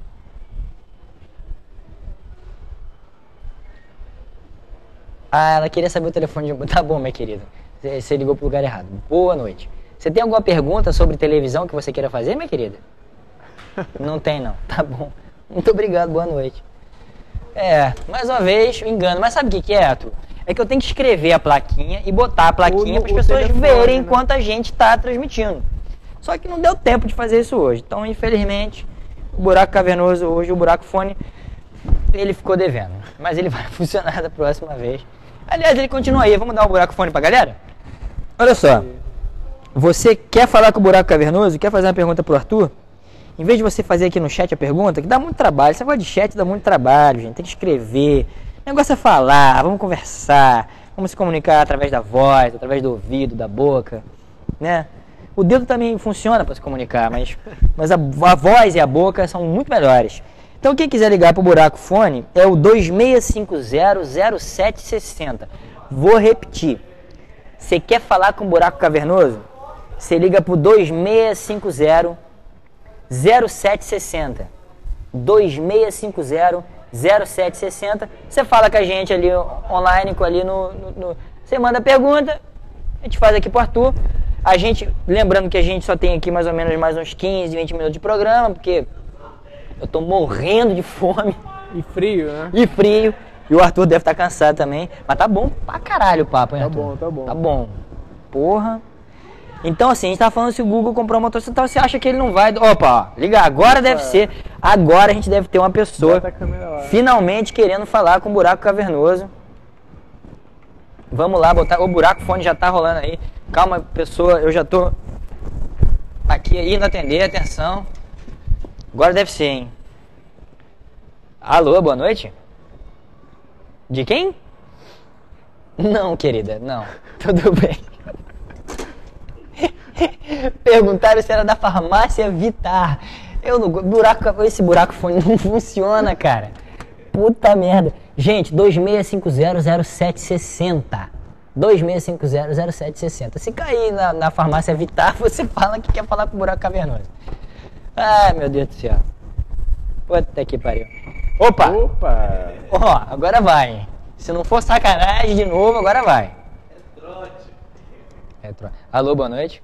Ah, ela queria saber o telefone de... Tá bom, minha querida. Você ligou pro lugar errado. Boa noite. Você tem alguma pergunta sobre televisão que você queira fazer, minha querida? Não tem, não. Tá bom. Muito obrigado, boa noite. É, mais uma vez, engano. Mas sabe o que que é, Arthur? É que eu tenho que escrever a plaquinha e botar a plaquinha para as pessoas telefone, verem né? enquanto a gente está transmitindo. Só que não deu tempo de fazer isso hoje. Então, infelizmente, o Buraco Cavernoso hoje, o Buraco Fone, ele ficou devendo. Mas ele vai funcionar da próxima vez. Aliás, ele continua aí. Vamos dar o Buraco Fone pra galera? Olha só. Você quer falar com o Buraco Cavernoso? Quer fazer uma pergunta pro Arthur? Em vez de você fazer aqui no chat a pergunta, que dá muito trabalho. Esse negócio de chat dá muito trabalho, gente. Tem que escrever. O negócio é falar, vamos conversar. Vamos se comunicar através da voz, através do ouvido, da boca, né? O dedo também funciona para se comunicar, mas, mas a, a voz e a boca são muito melhores. Então quem quiser ligar para o Buraco Fone é o dois seis cinco zero, zero sete seis zero. Vou repetir. Você quer falar com o Buraco Cavernoso? Você liga para o dois seis cinco zero, zero sete seis zero. dois seis cinco zero, zero sete seis zero. Você fala com a gente ali online, ali no, no, no... Você manda pergunta, a gente faz aqui pro Arthur. A gente, lembrando que a gente só tem aqui mais ou menos mais uns quinze, vinte minutos de programa, porque eu tô morrendo de fome.
E frio, né?
E frio. E o Arthur deve estar cansado também. Mas tá bom pra caralho o papo, hein,
Tá
Arthur?
bom, tá bom.
Tá bom. Porra. Então, assim, a gente tá falando se o Google comprou uma motor central, você acha que ele não vai... Opa, ó, liga, agora deve ser... Agora a gente deve ter uma pessoa
Bota a câmera lá.
finalmente querendo falar com o buraco cavernoso. Vamos lá, botar... O buraco fone já tá rolando aí. Calma, pessoa, eu já tô aqui indo atender, atenção. Agora deve ser, hein? Alô, boa noite? De quem? Não, querida, não. Tudo bem. Perguntaram se era da farmácia Vitar. Eu não, buraco, esse buraco fone não funciona, cara. Puta merda. Gente, dois seis cinco zero zero sete seis zero. dois seis cinco zero zero sete seis zero. Se cair na, na farmácia Vitar, você fala que quer falar com o buraco cavernoso. Ai, meu Deus do céu. Puta que pariu. Opa!
Opa!
Ó, agora vai. Se não for sacanagem de novo, agora vai.
É trote.
É trote. Alô, boa noite.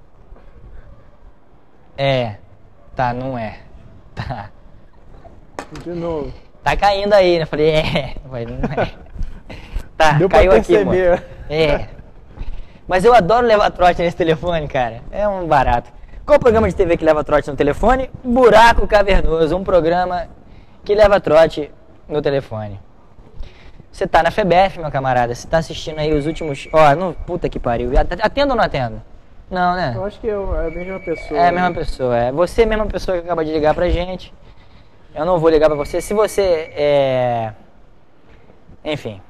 É. Tá, não é. Tá.
De novo.
Tá caindo aí, né? Falei, é. Falei, não é. Tá,
Deu
caiu
pra
aqui,
perceber.
mano. É. Mas eu adoro levar trote nesse telefone, cara. É um barato. Qual o programa de T V que leva trote no telefone? Buraco Cavernoso, um programa que leva trote no telefone. Você tá na FEBEF, meu camarada. Você tá assistindo aí os últimos... Ó, não... puta que pariu. Atendo ou não atendo? Não, né?
Eu acho que eu, é a mesma pessoa.
É a mesma pessoa. É você, a mesma pessoa que acaba de ligar pra gente. Eu não vou ligar pra você. Se você é... Enfim.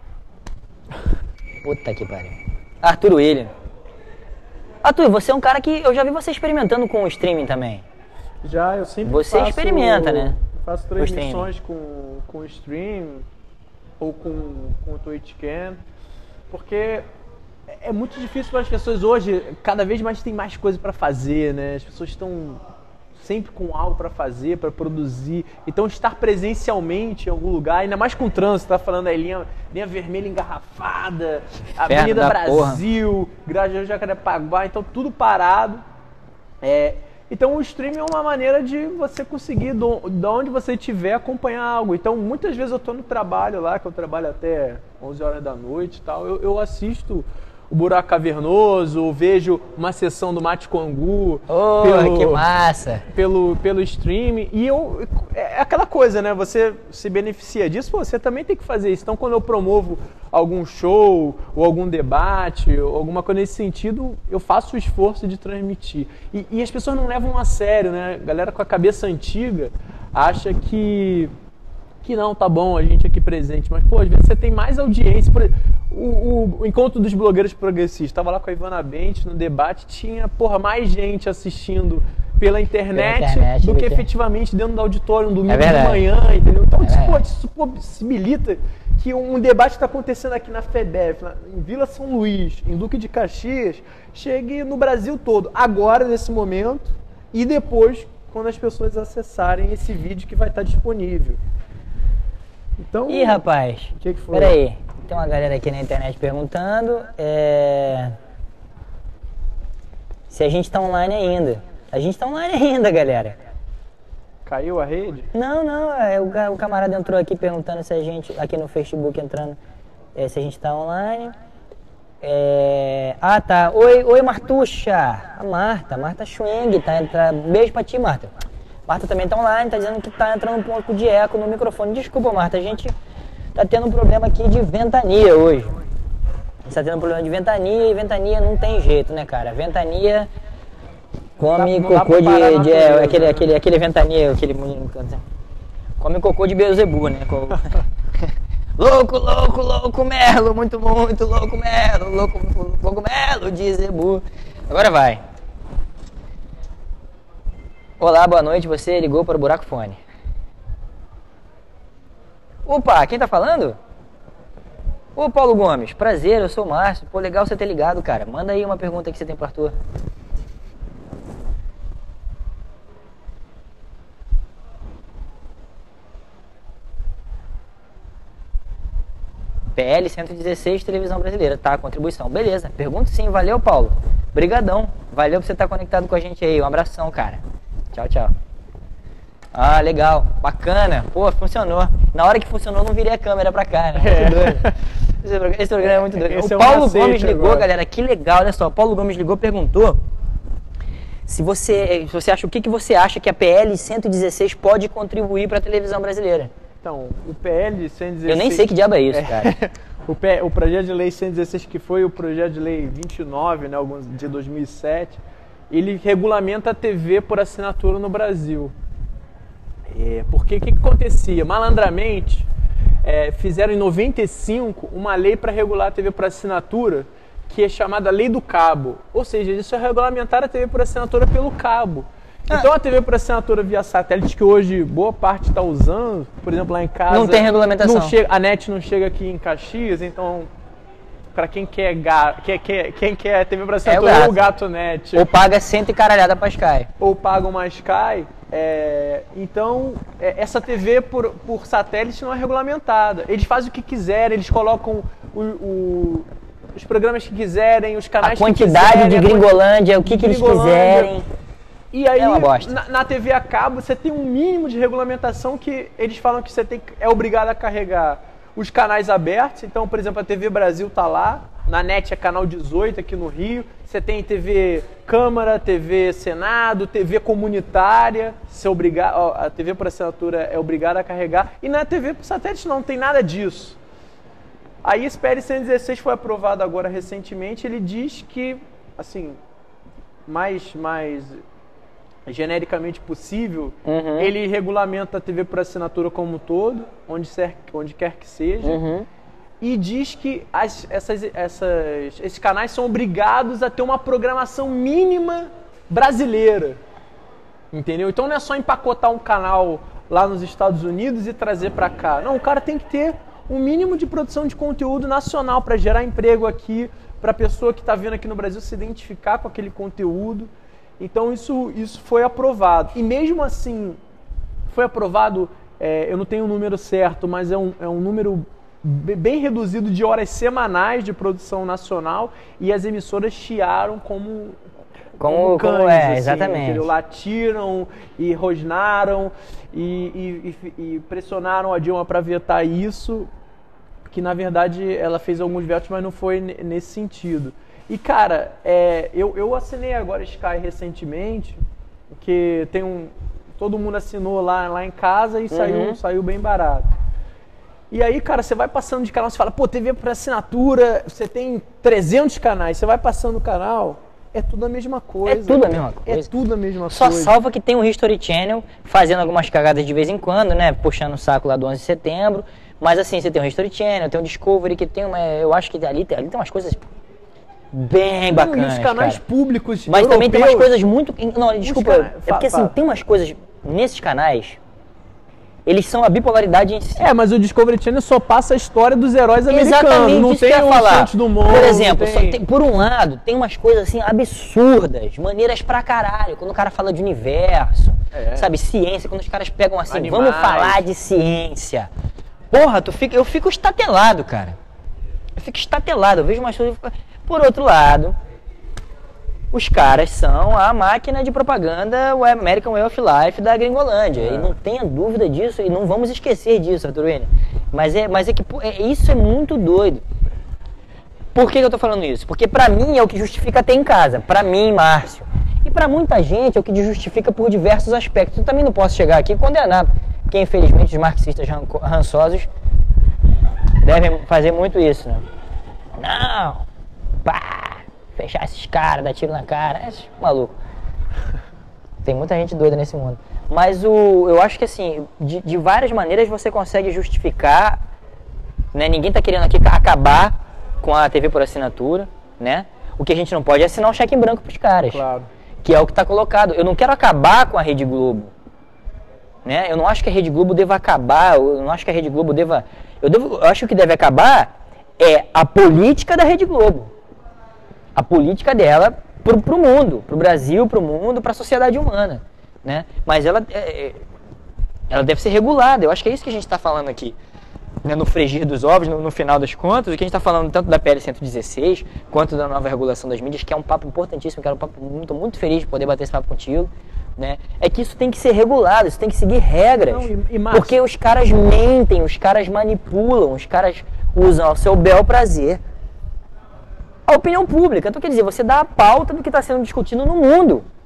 Puta que pariu. Arthur William. Arthur, você é um cara que... Eu já vi você experimentando com o streaming também.
Já, eu sempre
Você
faço...
experimenta, né?
Faço
O streaming.
transmissões com, com stream ou com, com o Twitch Cam. Porque é muito difícil para as pessoas hoje, cada vez mais tem mais coisa para fazer, né? As pessoas estão sempre com algo para fazer, para produzir. Então estar presencialmente em algum lugar, ainda mais com o trânsito, tá falando aí, linha, linha vermelha engarrafada, Avenida Brasil, Grajaú Jacarepaguá, então tudo parado. É, então o streaming é uma maneira de você conseguir, de onde você estiver, acompanhar algo. Então muitas vezes eu estou no trabalho lá, que eu trabalho até onze horas da noite e tal, eu, eu assisto o Buraco Cavernoso, vejo uma sessão do Mate com Angu.
Oh,
pelo,
que massa!
Pelo, pelo streaming. E eu, é aquela coisa, né? Você se beneficia disso, pô, você também tem que fazer isso. Então, quando eu promovo algum show, ou algum debate, ou alguma coisa nesse sentido, eu faço o esforço de transmitir. E, e as pessoas não levam a sério, né? A galera com a cabeça antiga acha que... que não, tá bom, a gente aqui presente, mas, pô, às vezes você tem mais audiência. Por, o, o, o encontro dos blogueiros progressistas, tava lá com a Ivana Bentes no debate, tinha, porra, mais gente assistindo pela internet,
pela internet
do
do
que
que
efetivamente dentro do auditório, um domingo
É
de
verdade.
manhã, entendeu? Então,
É
isso, pô,
verdade.
isso possibilita que um debate está acontecendo aqui na FEBEF, na- em Vila São Luís, em Duque de Caxias, chegue no Brasil todo, agora, nesse momento, e depois, quando as pessoas acessarem esse vídeo que vai estar disponível. Então,
Ih, rapaz.
O que que foi?
Pera aí. Tem uma galera aqui na internet perguntando é... se a gente tá online ainda. A gente tá online ainda, galera.
Caiu a rede?
Não, não. É, o, ca- o camarada entrou aqui perguntando se a gente, aqui no Facebook entrando, é, se a gente tá online. É... Ah, tá. Oi, oi, Martuxa. A Marta, Marta Schwing. Tá, tá... Beijo pra ti, Marta. Marta também tá online, tá dizendo que tá entrando um pouco de eco no microfone. Desculpa, Marta, a gente tá tendo um problema aqui de ventania hoje. A gente tá tendo um problema de ventania e ventania não tem jeito, né, cara? Ventania come
Não dá- não dá
cocô
pra parar
de...
na
de é,
natureza,
aquele,
né?
aquele, aquele ventania, aquele... Come cocô de Beelzebub, né? Co- louco, louco, louco melo, muito, muito louco melo, louco, louco melo de Zebu. Agora vai. Olá, boa noite, você ligou para o Buraco Fone. Opa, quem tá falando? Ô, Paulo Gomes, prazer, eu sou o Márcio. Pô, legal você ter ligado, cara. Manda aí uma pergunta que você tem pro Arthur. P L cento e dezesseis, televisão brasileira, tá? Contribuição. Beleza, pergunta sim, valeu, Paulo. Brigadão, valeu por você estar conectado com a gente aí. Um abração, cara. Tchau, tchau. Ah, legal, bacana. Pô, funcionou. Na hora que funcionou, não virei a câmera pra cá, né? Muito doido. Esse programa- Esse programa é muito doido.
Esse
O
é um
Paulo
macete
Gomes ligou,
agora.
galera, que legal, olha só. O Paulo Gomes ligou, perguntou se você, se você acha, o que, que você acha que a P L cento e dezesseis pode contribuir para a televisão brasileira?
Então, o P L cento e dezesseis...
Eu nem sei que diabo é isso,
é,
cara.
o, P, o projeto de lei cento e dezesseis, que foi o projeto de lei vinte e nove, né, de dois mil e sete, ele regulamenta a T V por assinatura no Brasil. É, porque o que, que acontecia? Malandramente, é, fizeram em noventa e cinco uma lei para regular a T V por assinatura, que é chamada Lei do Cabo. Ou seja, isso é regulamentar a T V por assinatura pelo cabo. Então a T V por assinatura via satélite, que hoje boa parte está usando, por exemplo, lá em casa...
Não tem regulamentação.
Não chega, a net não chega aqui em Caxias, então... Para quem quer, ga, quer, quer, quem quer T V por assinatura, é o, gato. o Gato Net.
Ou paga cento e caralhada para Sky.
Ou paga uma Sky. É, então, é, essa T V por, por satélite não é regulamentada. Eles fazem o que quiserem, eles colocam o, o, os programas que quiserem, os canais que quiserem.
A quantidade de Gringolândia, o que, que eles quiserem.
E aí,
é uma bosta.
Na, na T V a cabo, você tem um mínimo de regulamentação que eles falam que você tem, é obrigado a carregar os canais abertos. Então, por exemplo, a T V Brasil está lá, na net é canal dezoito aqui no Rio, você tem T V Câmara, T V Senado, T V comunitária, você é obrigado, a T V por assinatura é obrigada a carregar, e na T V por satélite não tem nada disso. Aí esse P L cento e dezesseis foi aprovado agora recentemente, ele diz que, assim, mais... mais genericamente possível, uhum. ele regulamenta a T V por assinatura como um todo, onde, ser, onde quer que seja,
uhum.
e diz que as, essas, essas, esses canais são obrigados a ter uma programação mínima brasileira, entendeu? Então não é só empacotar um canal lá nos Estados Unidos e trazer para cá. Não, o cara tem que ter um mínimo de produção de conteúdo nacional para gerar emprego aqui, para a pessoa que está vendo aqui no Brasil se identificar com aquele conteúdo. Então isso, isso foi aprovado. E mesmo assim, foi aprovado, é, eu não tenho o número certo, mas é um, é um número bem reduzido de horas semanais de produção nacional, e as emissoras chiaram como,
como,
como cães,
como é,
assim,
exatamente.
Entendeu? Latiram e rosnaram e, e, e pressionaram a Dilma para vetar isso, que na verdade ela fez alguns vetos, mas não foi nesse sentido. E, cara, é, eu, eu assinei agora Sky recentemente, porque tem um, todo mundo assinou lá, lá em casa e uhum. saiu, saiu bem barato. E aí, cara, você vai passando de canal, você fala, pô, T V por assinatura, você tem trezentos canais, você vai passando o canal, é tudo a mesma coisa.
É tudo a mesma coisa.
É tudo a mesma
Só
coisa.
Só salva que tem o History Channel fazendo algumas cagadas de vez em quando, né, puxando o saco lá do onze de setembro, mas assim, você tem o History Channel, tem o Discovery, que tem uma, eu acho que ali, ali tem umas coisas... bem bacana.
Os canais
cara.
públicos
Mas
europeus,
também tem umas coisas muito... Não, desculpa,
cana...
é porque assim, tem umas coisas nesses canais, eles são a bipolaridade em si.
É, mas o Discovery Channel só passa a história dos heróis americanos.
Exatamente,
não
isso
tem
que eu ia
um
falar.
Santos Dumont,
por exemplo,
tem...
só tem, por um lado, tem umas coisas assim absurdas, maneiras pra caralho, quando o cara fala de universo, é. sabe, ciência, quando os caras pegam assim,
Animais.
vamos falar de ciência. Porra, tu fica, eu fico estatelado, cara. Eu fico estatelado, eu vejo umas coisas... Por outro lado, os caras são a máquina de propaganda, o American Way of Life da Gringolândia. É. E não tenha dúvida disso, e não vamos esquecer disso, Arthur Wiener. Mas é, mas é que é, isso é muito doido. Por que, que eu tô falando isso? Porque pra mim é o que justifica ter em casa. Pra mim, Márcio. E pra muita gente é o que justifica por diversos aspectos. Eu também não posso chegar aqui e condenar, porque infelizmente os marxistas rançosos devem fazer muito isso, né? Não! Pá! Fechar esses caras, dar tiro na cara, é maluco. Tem muita gente doida nesse mundo. Mas o, eu acho que assim, de, de várias maneiras você consegue justificar, né? Ninguém tá querendo aqui acabar com a T V por assinatura, né? O que a gente não pode é assinar um cheque em branco pros caras.
Claro.
Que é o que tá colocado. Eu não quero acabar com a Rede Globo, né? Eu não acho que a Rede Globo deva acabar, eu não acho que a Rede Globo deva... Eu, devo, eu acho que o que deve acabar é a política da Rede Globo. A política dela pro, pro mundo, pro Brasil, pro mundo, pra sociedade humana, né? Mas ela, é, ela deve ser regulada, eu acho que é isso que a gente está falando aqui, né? No frigir dos ovos, no, no final das contas, o que a gente está falando tanto da P L cento e dezesseis, quanto da nova regulação das mídias, que é um papo importantíssimo, que é um papo, estou muito feliz de poder bater esse papo contigo, né? É que isso tem que ser regulado, isso tem que seguir regras,
Não, e, e Márcio,
porque os caras mentem, os caras manipulam, os caras usam ao seu bel prazer a opinião pública. Então, quer dizer, você dá a pauta do que está sendo discutido no mundo.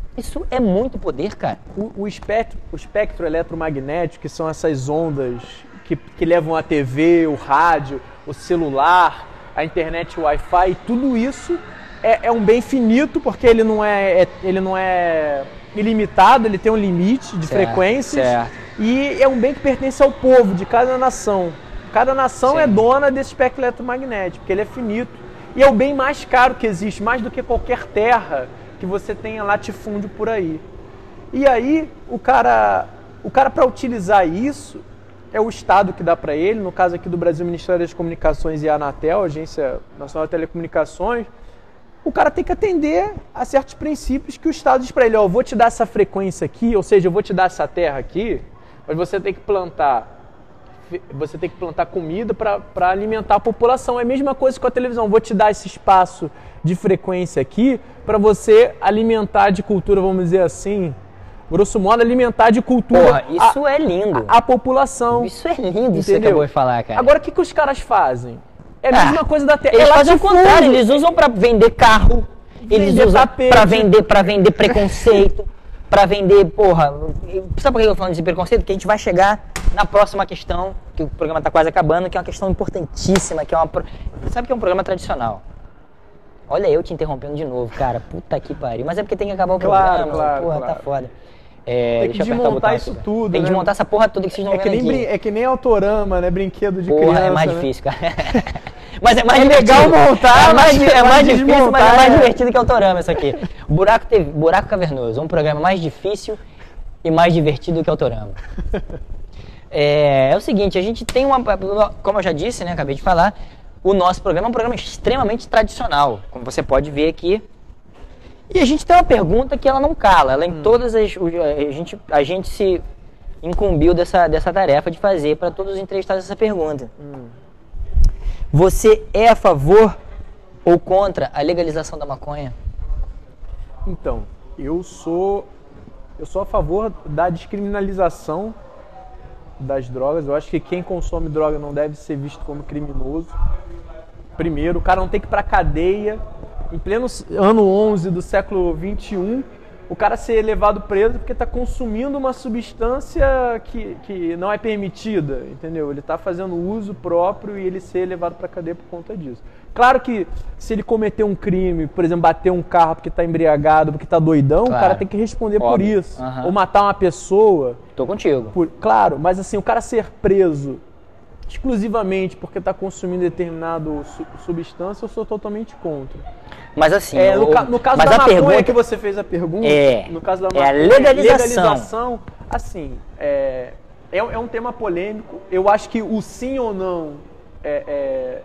Isso é muito poder, cara.
O, o, espectro, o espectro eletromagnético, que são essas ondas que, que levam a T V, o rádio, o celular, a internet, o Wi-Fi, tudo isso é, é um bem finito, porque ele não é, é, ele não é ilimitado, ele tem um limite de
certo,
frequências.
Certo.
E é um bem que pertence ao povo de cada nação. Cada nação
Sim.
é dona desse espectro eletromagnético, porque ele é finito. E é o bem mais caro que existe, mais do que qualquer terra que você tenha latifúndio por aí. E aí, o cara, o cara para utilizar isso, é o Estado que dá para ele, no caso aqui do Brasil, o Ministério das Comunicações e a Anatel, Agência Nacional de Telecomunicações, o cara tem que atender a certos princípios que o Estado diz para ele, ó, eu vou te dar essa frequência aqui, ou seja, eu vou te dar essa terra aqui, mas você tem que plantar, você tem que plantar comida para alimentar a população. É a mesma coisa com a televisão, vou te dar esse espaço de frequência aqui para você alimentar de cultura, vamos dizer assim, grosso modo, alimentar de cultura.
Porra, isso
a,
é lindo.
A, a população.
Isso é lindo, isso que você acabou de falar, cara.
Agora, o que, que os caras fazem? É a mesma ah, coisa da terra.
Eles
é
fazem o contrário, eles usam para vender carro, eles
vender
usam para vender, para vender preconceito, para vender, porra... Sabe por que eu tô falando de preconceito? Porque a gente vai chegar na próxima questão, que o programa está quase acabando, que é uma questão importantíssima, que é uma... Sabe que é um programa tradicional? Olha eu te interrompendo de novo, cara. Puta que pariu. Mas é porque tem que acabar o
claro,
programa.
Claro,
porra,
claro.
tá foda. É,
tem que desmontar isso
aqui,
tudo,
Tem que
né?
desmontar essa porra toda que vocês não
é que
vendo
nem
aqui.
É que nem Autorama, né? Brinquedo de
porra,
criança,
é mais
né?
difícil, cara. Mas é mais
é legal montar,
é mais,
mas
é mais difícil,
desmontar,
mas é mais
é.
divertido que Autorama isso aqui. Buraco, teve, Buraco Cavernoso, um programa mais difícil e mais divertido que Autorama. É, é o seguinte, a gente tem uma... Como eu já disse, né? Acabei de falar, o nosso programa é um programa extremamente tradicional, como você pode ver aqui. E a gente tem uma pergunta que ela não cala, ela em hum. todas as... A gente, a gente se incumbiu dessa, dessa tarefa de fazer para todos os entrevistados essa pergunta. Hum. Você é a favor ou contra a legalização da maconha?
Então, eu sou, eu sou a favor da descriminalização das drogas. Eu acho que quem consome droga não deve ser visto como criminoso. Primeiro, o cara não tem que ir pra cadeia. Em pleno ano onze do século vinte e um, o cara ser levado preso porque está consumindo uma substância que, que não é permitida, entendeu? Ele está fazendo uso próprio e ele ser levado para a cadeia por conta disso. Claro que se ele cometer um crime, por exemplo, bater um carro porque está embriagado, porque está doidão, claro. O cara tem que responder Óbvio. por isso. Uhum. Ou matar uma pessoa.
Tô contigo.
Por, claro, mas assim, o cara ser preso exclusivamente porque está consumindo determinado su substância, eu sou totalmente contra.
Mas assim,
é, no,
o,
ca no caso
mas
da
a
maconha
pergunta,
que você fez a pergunta,
é,
no caso da
maconha, é a legalização.
legalização, assim, é, é, é um tema polêmico. Eu acho que o sim ou não é, é,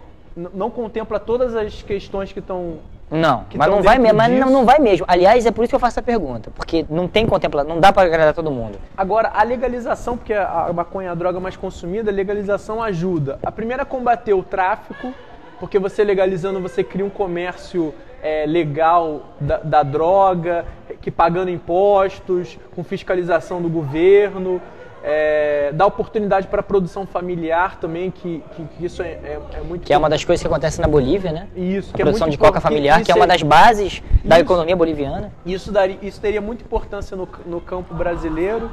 não contempla todas as questões que estão
Não, mas não vai mesmo, mas não, não vai mesmo. Aliás, é por isso que eu faço essa pergunta, porque não tem contemplação, não dá para agradar todo mundo.
Agora, a legalização, porque a maconha é a droga mais consumida, a legalização ajuda. A primeira é combater o tráfico, porque você legalizando, você cria um comércio é, legal da, da droga, que pagando impostos, com fiscalização do governo. É, dá oportunidade para a produção familiar também, que, que, que isso é, é, é muito...
Que é uma das coisas que acontece na Bolívia, né?
Isso.
A
que
produção
é
de
muito
coca familiar, que, que é uma das bases da isso, economia boliviana.
Isso, daria, isso teria muita importância no, no campo brasileiro,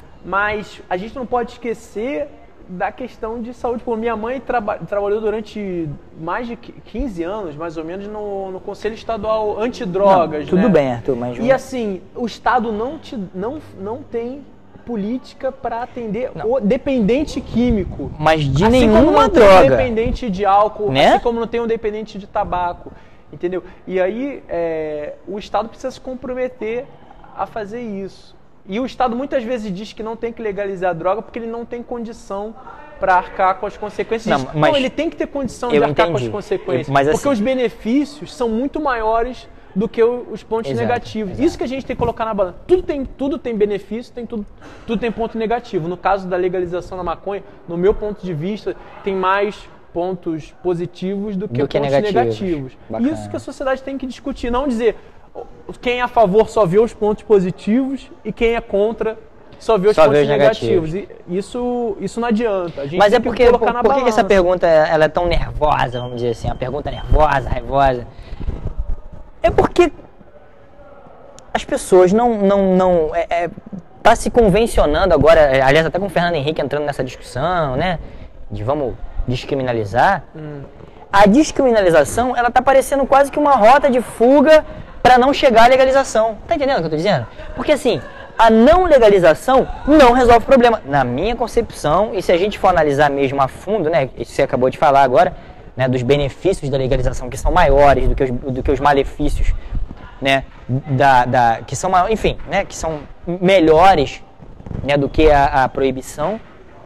mas a gente não pode esquecer da questão de saúde. Pô, minha mãe traba, trabalhou durante mais de quinze anos, mais ou menos, no, no Conselho Estadual Antidrogas.
Não, tudo
né?
bem, Arthur, mas...
E assim, o Estado não, te, não, não tem política para atender não. o dependente químico.
Mas de
assim
nenhuma
como não
droga.
Tem um dependente de álcool,
né?
Assim como não tem um dependente de tabaco. Entendeu? E aí é, o Estado precisa se comprometer a fazer isso. E o Estado muitas vezes diz que não tem que legalizar a droga porque ele não tem condição para arcar com as consequências. Não, mas não, ele tem que ter condição de arcar
entendi.
com as consequências.
Eu, mas
porque
assim,
os benefícios são muito maiores do que os pontos
exato,
negativos.
Exato.
Isso que a gente tem que colocar na balança. Tudo tem, tudo tem benefício, tem tudo, tudo tem ponto negativo. No caso da legalização da maconha, no meu ponto de vista, tem mais pontos positivos do que,
do que
pontos
negativos.
negativos. Isso que a sociedade tem que discutir, não dizer quem é a favor só vê os pontos positivos e quem é contra só vê os
só
pontos
vê os
negativos.
negativos.
E isso, isso não adianta. A gente
Mas
tem
é porque,
que colocar
por,
na
por que
balança.
essa pergunta ela é tão nervosa, vamos dizer assim, uma pergunta nervosa, raivosa? É porque as pessoas não... não, não é, é, tá se convencionando agora, é, aliás, até com o Fernando Henrique entrando nessa discussão, né? De vamos descriminalizar. Hum. A descriminalização, ela tá parecendo quase que uma rota de fuga para não chegar à legalização. Tá entendendo o que eu tô dizendo? Porque assim, a não legalização não resolve o problema. Na minha concepção, e se a gente for analisar mesmo a fundo, né? Isso você acabou de falar agora, né? Dos benefícios da legalização, que são maiores do que os, do que os malefícios, né? Da, da, que são, enfim, né? Que são melhores, né? Do que a, a proibição.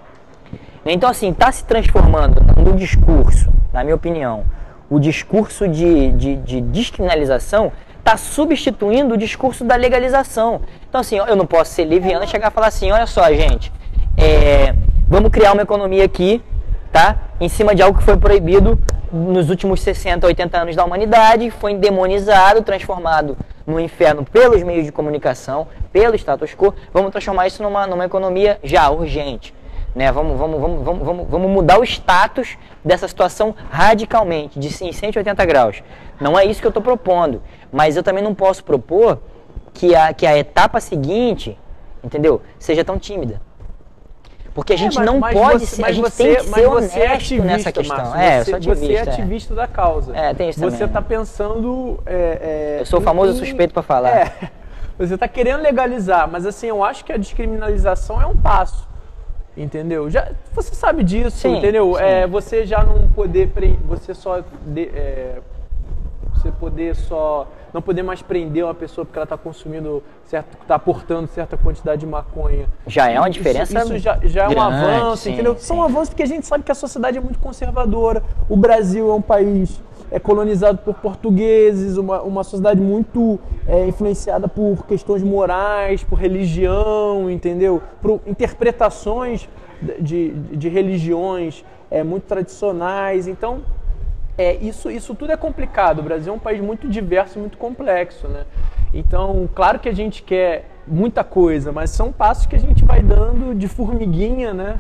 Então, assim, está se transformando no discurso, na minha opinião, o discurso de, de, de descriminalização está substituindo o discurso da legalização. Então, assim, eu não posso ser liviano e chegar a falar assim, olha só, gente, é, vamos criar uma economia aqui, tá? Em cima de algo que foi proibido nos últimos sessenta, oitenta anos da humanidade, foi endemonizado, transformado no inferno pelos meios de comunicação, pelo status quo, vamos transformar isso numa, numa economia já urgente. Né, vamos, vamos, vamos, vamos, vamos, vamos mudar o status dessa situação radicalmente, de cento e oitenta graus. Não é isso que eu estou propondo, mas eu também não posso propor que a, que a etapa seguinte, entendeu, seja tão tímida. Porque a gente é, mas, não mas pode
você,
ser, a gente
você,
tem que ser honesto
é ativista,
nessa questão.
Márcio,
é,
você,
eu sou ativista,
você é ativista
é.
da causa.
É, tem isso
você está
também.
pensando... É, é,
eu sou o famoso
em,
suspeito para falar.
É, você está querendo legalizar, mas assim, eu acho que a descriminalização é um passo. Entendeu? Já, você sabe disso,
sim,
entendeu?
Sim.
É, você já não poder, você só, de, é, você poder só, não poder mais prender uma pessoa porque ela está consumindo, certo, está aportando certa quantidade de maconha.
Já é uma diferença
Isso, isso já, já
grande,
é um avanço,
sim,
entendeu?
Sim.
São avanços porque a gente sabe que a sociedade é muito conservadora. O Brasil é um país é colonizado por portugueses, uma, uma sociedade muito é, influenciada por questões morais, por religião, entendeu? Por interpretações de, de, de religiões é, muito tradicionais. Então, é, isso, isso tudo é complicado. O Brasil é um país muito diverso, muito complexo, né? Então, claro que a gente quer muita coisa, mas são passos que a gente vai dando de formiguinha, né?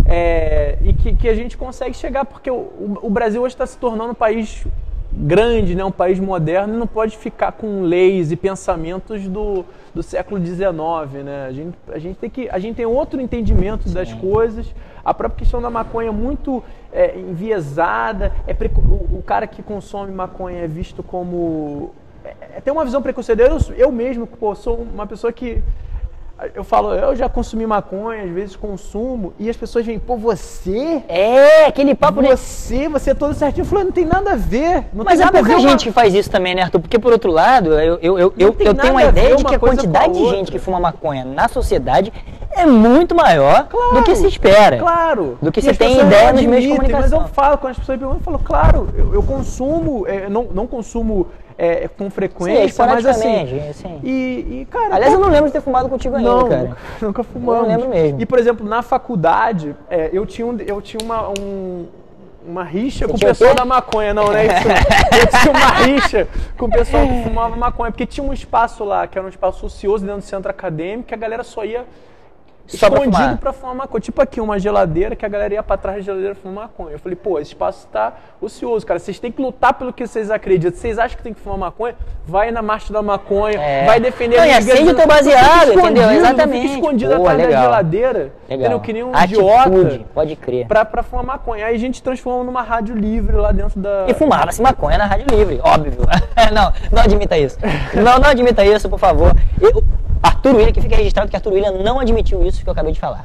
É, e que, que a gente consegue chegar, porque o, o Brasil hoje está se tornando um país grande, né? Um país moderno, e não pode ficar com leis e pensamentos do, do século dezenove, né? A gente, a, gente tem que, a gente tem outro entendimento das Sim. coisas. A própria questão da maconha é muito é, enviesada, é preco... o, o cara que consome maconha é visto como... É, tem uma visão preconceituosa. Eu, eu mesmo, pô, sou uma pessoa que... Eu falo, eu já consumi maconha, às vezes consumo, e as pessoas vêm, pô, você?
É, aquele papo...
Você, você é todo certinho. Eu falo, não tem nada a ver. Não
Mas
tem
é
nada
pouca
a ver
gente
uma...
que faz isso também, né, Arthur? Porque, por outro lado, eu, eu, eu, eu, eu tenho uma ideia de que a quantidade de gente que fuma maconha na sociedade é muito maior claro, do que se espera.
Claro.
Do que e você tem ideia nos meios de comunicação.
Mas eu falo, quando as pessoas perguntam, eu falo, claro, eu, eu consumo, é, não, não consumo... É, com frequência,
Sim,
mas assim,
assim.
E, e, cara...
Aliás,
pô,
eu não lembro de ter fumado contigo ainda,
não,
cara.
Nunca fumamos.
Eu não lembro mesmo.
E, por exemplo, na faculdade, é, eu tinha, um, eu tinha uma, um, uma rixa Você com o pessoal da maconha. Não, não é isso. Eu tinha uma rixa com o pessoal que fumava maconha, porque tinha um espaço lá, que era um espaço ocioso dentro do centro acadêmico, que a galera só ia... Só escondido pra fumar. pra fumar maconha. Tipo aqui, uma geladeira que a galera ia pra trás da geladeira fumar maconha. Eu falei, pô, esse espaço tá ocioso, cara. Vocês têm que lutar pelo que vocês acreditam. Vocês acham que tem que fumar maconha? Vai na marcha da maconha, é. vai defender
não,
a
e acende o teu baseado, entendeu? Exatamente.
Fica escondido
pô,
atrás
legal.
da geladeira,
legal.
entendeu? Que nem um
Atitude,
idiota.
Pode crer.
Pra, pra fumar maconha. Aí a gente transforma numa rádio livre lá dentro da...
E fumava-se maconha na rádio livre, óbvio. não, não admita isso. Não, não admita isso, por favor. Eu, Arthur William, que fica registrado que Arthur William não admitiu isso que eu acabei de falar.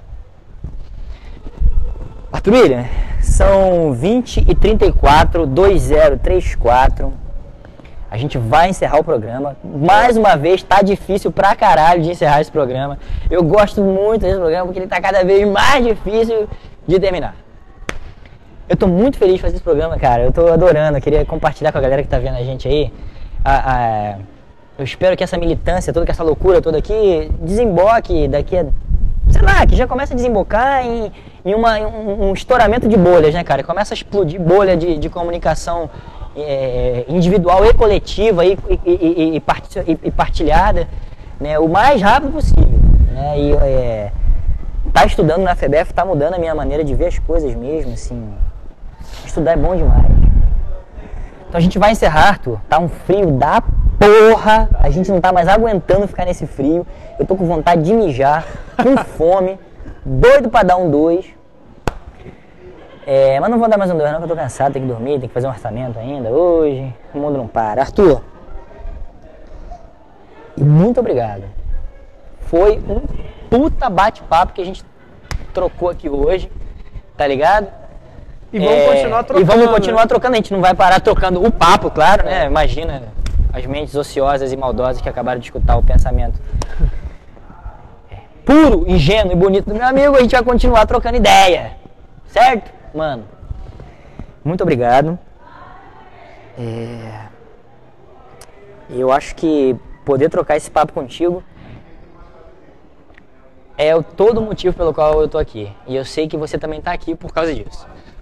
Arthur William, são vinte e trinta e quatro, dois zero três quatro. A gente vai encerrar o programa. Mais uma vez, tá difícil pra caralho de encerrar esse programa. Eu gosto muito desse programa porque ele tá cada vez mais difícil de terminar. Eu tô muito feliz de fazer esse programa, cara. Eu tô adorando. Eu queria compartilhar com a galera que tá vendo a gente aí. A, a, eu espero que essa militância toda, que essa loucura toda aqui desemboque daqui a... Sei lá, que já começa a desembocar em, em uma, um, um estouramento de bolhas, né, cara? Começa a explodir bolha de, de comunicação é, individual e coletiva e, e, e, e, part, e, e partilhada, né, o mais rápido possível. Né? E é, tá estudando na F E B F tá mudando a minha maneira de ver as coisas mesmo, assim. Estudar é bom demais. Então a gente vai encerrar, Arthur. Tá um frio da porra. A gente não tá mais aguentando ficar nesse frio. Eu tô com vontade de mijar, com fome, doido pra dar um dois. É, mas não vou dar mais um dois não, que eu tô cansado, tem que dormir, tem que fazer um orçamento ainda hoje. O mundo não para. Arthur, e muito obrigado. Foi um puta bate-papo que a gente trocou aqui hoje, tá ligado?
E vamos
É,
continuar trocando.
E vamos continuar trocando, a gente não vai parar trocando o papo, claro, né? Imagina as mentes ociosas e maldosas que acabaram de escutar o pensamento puro, ingênuo e bonito do meu amigo, a gente vai continuar trocando ideia, certo? Mano, muito obrigado. É... Eu acho que poder trocar esse papo contigo é o todo o motivo pelo qual eu tô aqui. E eu sei que você também tá aqui por causa disso.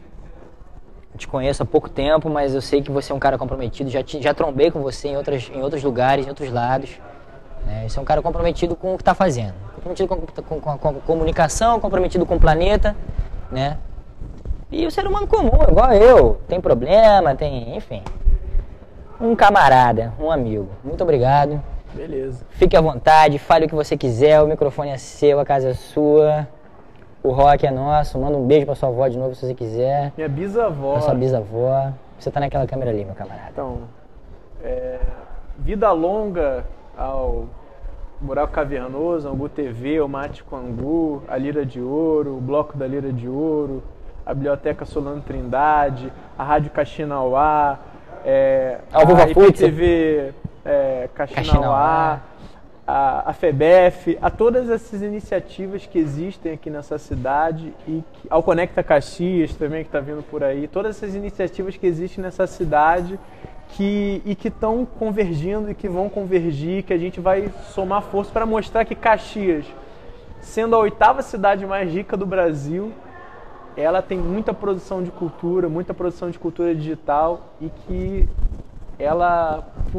Eu te conheço há pouco tempo, mas eu sei que você é um cara comprometido. Já, te, já trombei com você em, outras, em outros lugares, em outros lados. Né? Você é um cara comprometido com o que tá fazendo. Comprometido com, com, com, com a comunicação, comprometido com o planeta, né? E o ser humano comum, igual eu. Tem problema, tem... enfim. Um camarada, um amigo. Muito obrigado.
Beleza.
Fique à vontade, fale o que você quiser, o microfone é seu, a casa é sua, o rock é nosso, manda um beijo pra sua avó de novo se você quiser.
Minha bisavó.
Pra sua bisavó. Você tá naquela câmera ali, meu camarada.
Então, é, vida longa ao Buraco Cavernoso, Angu T V, o Mate com Angu, a Lira de Ouro, o Bloco da Lira de Ouro, a Biblioteca Solano Trindade, a Rádio Caxinauá, é,
a,
a I P T V é, Caxinauá, a, a FEBEF, a todas essas iniciativas que existem aqui nessa cidade, e que, ao Conecta Caxias também, que está vindo por aí, todas essas iniciativas que existem nessa cidade que, e que estão convergindo e que vão convergir, que a gente vai somar força para mostrar que Caxias, sendo a oitava cidade mais rica do Brasil, ela tem muita produção de cultura, muita produção de cultura digital, e que ela, por,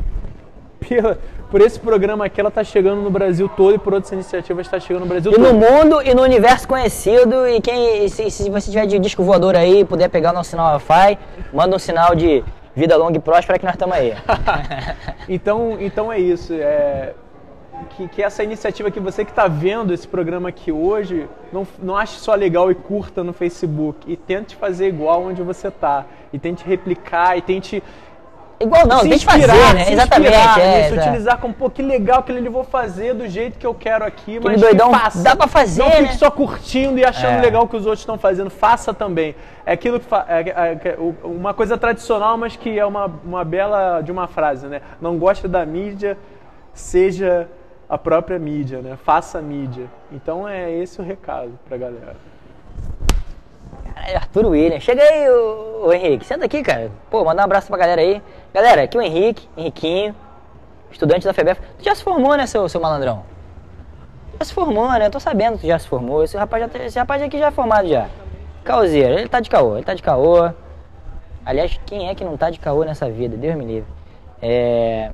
por esse programa aqui, ela está chegando no Brasil todo, e por outras iniciativas está chegando no Brasil
e
todo.
E no mundo e no universo conhecido, e quem, se, se você tiver de disco voador aí, puder pegar o nosso sinal Wi-Fi, manda um sinal de vida longa e próspera que nós estamos aí.
então, então é isso, é... Que, que essa iniciativa que você que está vendo esse programa aqui hoje, não, não ache só legal e curta no Facebook, e tente fazer igual onde você está, e tente replicar, e tente...
Igual não,
se
tente
inspirar,
fazer, né?
Se
Exatamente.
Inspirar,
é,
isso,
é.
utilizar como, pô, que legal aquele ali, vou fazer do jeito que eu quero aqui,
Aquele
mas
doidão,
que faça.
dá pra fazer,
Não
né?
fique só curtindo e achando
É.
legal o que os outros estão fazendo, faça também. É aquilo que fa... é, é, é, uma coisa tradicional, mas que é uma, uma bela de uma frase, né? Não gosta da mídia, seja a própria mídia, né? Faça mídia. Então é esse o recado pra galera.
Caralho, Arthur William. Chega aí, ô, ô Henrique. Senta aqui, cara. Pô, manda um abraço pra galera aí. Galera, aqui o Henrique, Henriquinho, estudante da FEBEF. Tu já se formou, né, seu, seu malandrão? Já se formou, né? Eu tô sabendo que tu já se formou. Esse rapaz, já, esse rapaz aqui já é formado já. Caozeiro. Ele tá de caô, ele tá de caô. Aliás, quem é que não tá de caô nessa vida? Deus me livre. É...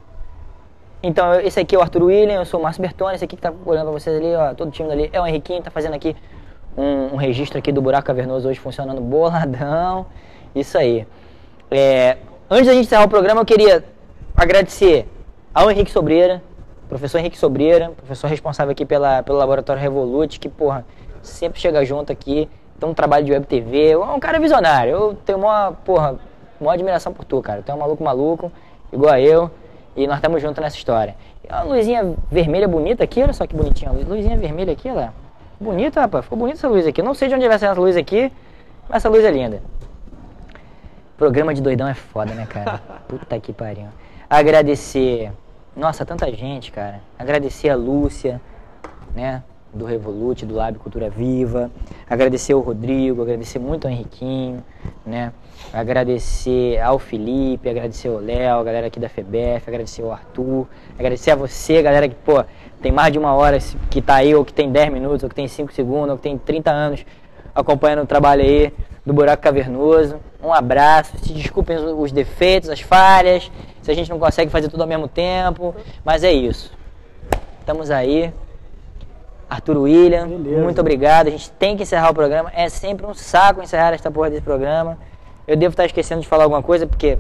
Então, esse aqui é o Arthur William, eu sou o Márcio Bertoni, esse aqui que tá olhando pra vocês ali, ó, todo time ali, é o Henriquinho, tá fazendo aqui um, um registro aqui do Buraco Cavernoso hoje funcionando boladão, isso aí. É, antes da gente encerrar o programa, eu queria agradecer ao Henrique Sobreira, professor Henrique Sobreira, professor responsável aqui pela, pelo Laboratório Revolut, que, porra, sempre chega junto aqui, tem um trabalho de web T V, é um cara visionário, eu tenho uma, porra, uma admiração por tu, cara, tu é um maluco maluco, igual a eu. E nós estamos juntos nessa história. E uma luzinha vermelha bonita aqui, olha só que bonitinha a luz. Luzinha vermelha aqui, olha lá. Bonita, rapaz. Ficou bonita essa luz aqui. Não sei de onde vai ser essa luz aqui, mas essa luz é linda. Programa de doidão é foda, né, cara? Puta que pariu. Agradecer. Nossa, tanta gente, cara. Agradecer a Lúcia, né? Do Revolut, do Lab Cultura Viva. Agradecer ao Rodrigo, agradecer muito ao Henriquinho, né? Agradecer ao Felipe, agradecer ao Léo, a galera aqui da FEBEF, agradecer ao Arthur, agradecer a você, galera que, pô, tem mais de uma hora que tá aí, ou que tem dez minutos, ou que tem cinco segundos, ou que tem trinta anos acompanhando o trabalho aí do Buraco Cavernoso. Um abraço, se desculpem os, os defeitos, as falhas, se a gente não consegue fazer tudo ao mesmo tempo, mas é isso. Estamos aí. Arthur William,
Beleza.
Muito obrigado. A gente tem que encerrar o programa. É sempre um saco encerrar esta porra desse programa. Eu devo estar esquecendo de falar alguma coisa, porque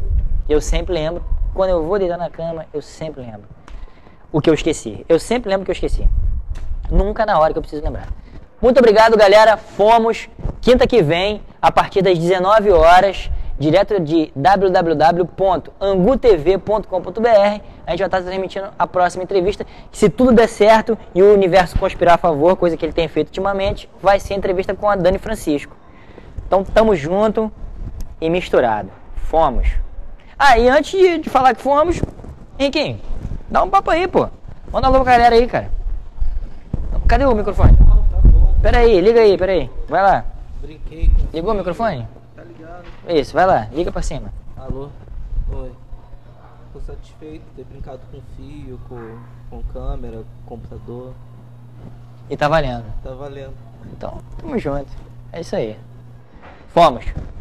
Eu sempre lembro. Quando eu vou deitar na cama, eu sempre lembro o que eu esqueci. Eu sempre lembro o que eu esqueci. Nunca na hora que eu preciso lembrar. Muito obrigado, galera. Fomos. Quinta que vem, a partir das dezenove horas, direto de w w w ponto angu t v ponto com ponto b r, a gente vai estar transmitindo a próxima entrevista. Se tudo der certo e o universo conspirar a favor, coisa que ele tem feito ultimamente, vai ser a entrevista com a Dani Francisco. Então, tamo junto e misturado. Fomos. Ah, e antes de, de falar que fomos, Henriquinho, dá um papo aí, pô. Manda um alô pra galera aí, cara. Cadê o microfone? Pera aí, liga aí, pera aí. Vai lá.
Brinquei com...
Ligou o microfone?
Tá ligado?
Isso, vai lá, liga pra cima.
Alô? Oi. Tô satisfeito de ter brincado com fio, com, com câmera, com computador.
E tá valendo.
Tá valendo.
Então, tamo junto. É isso aí. Fomos.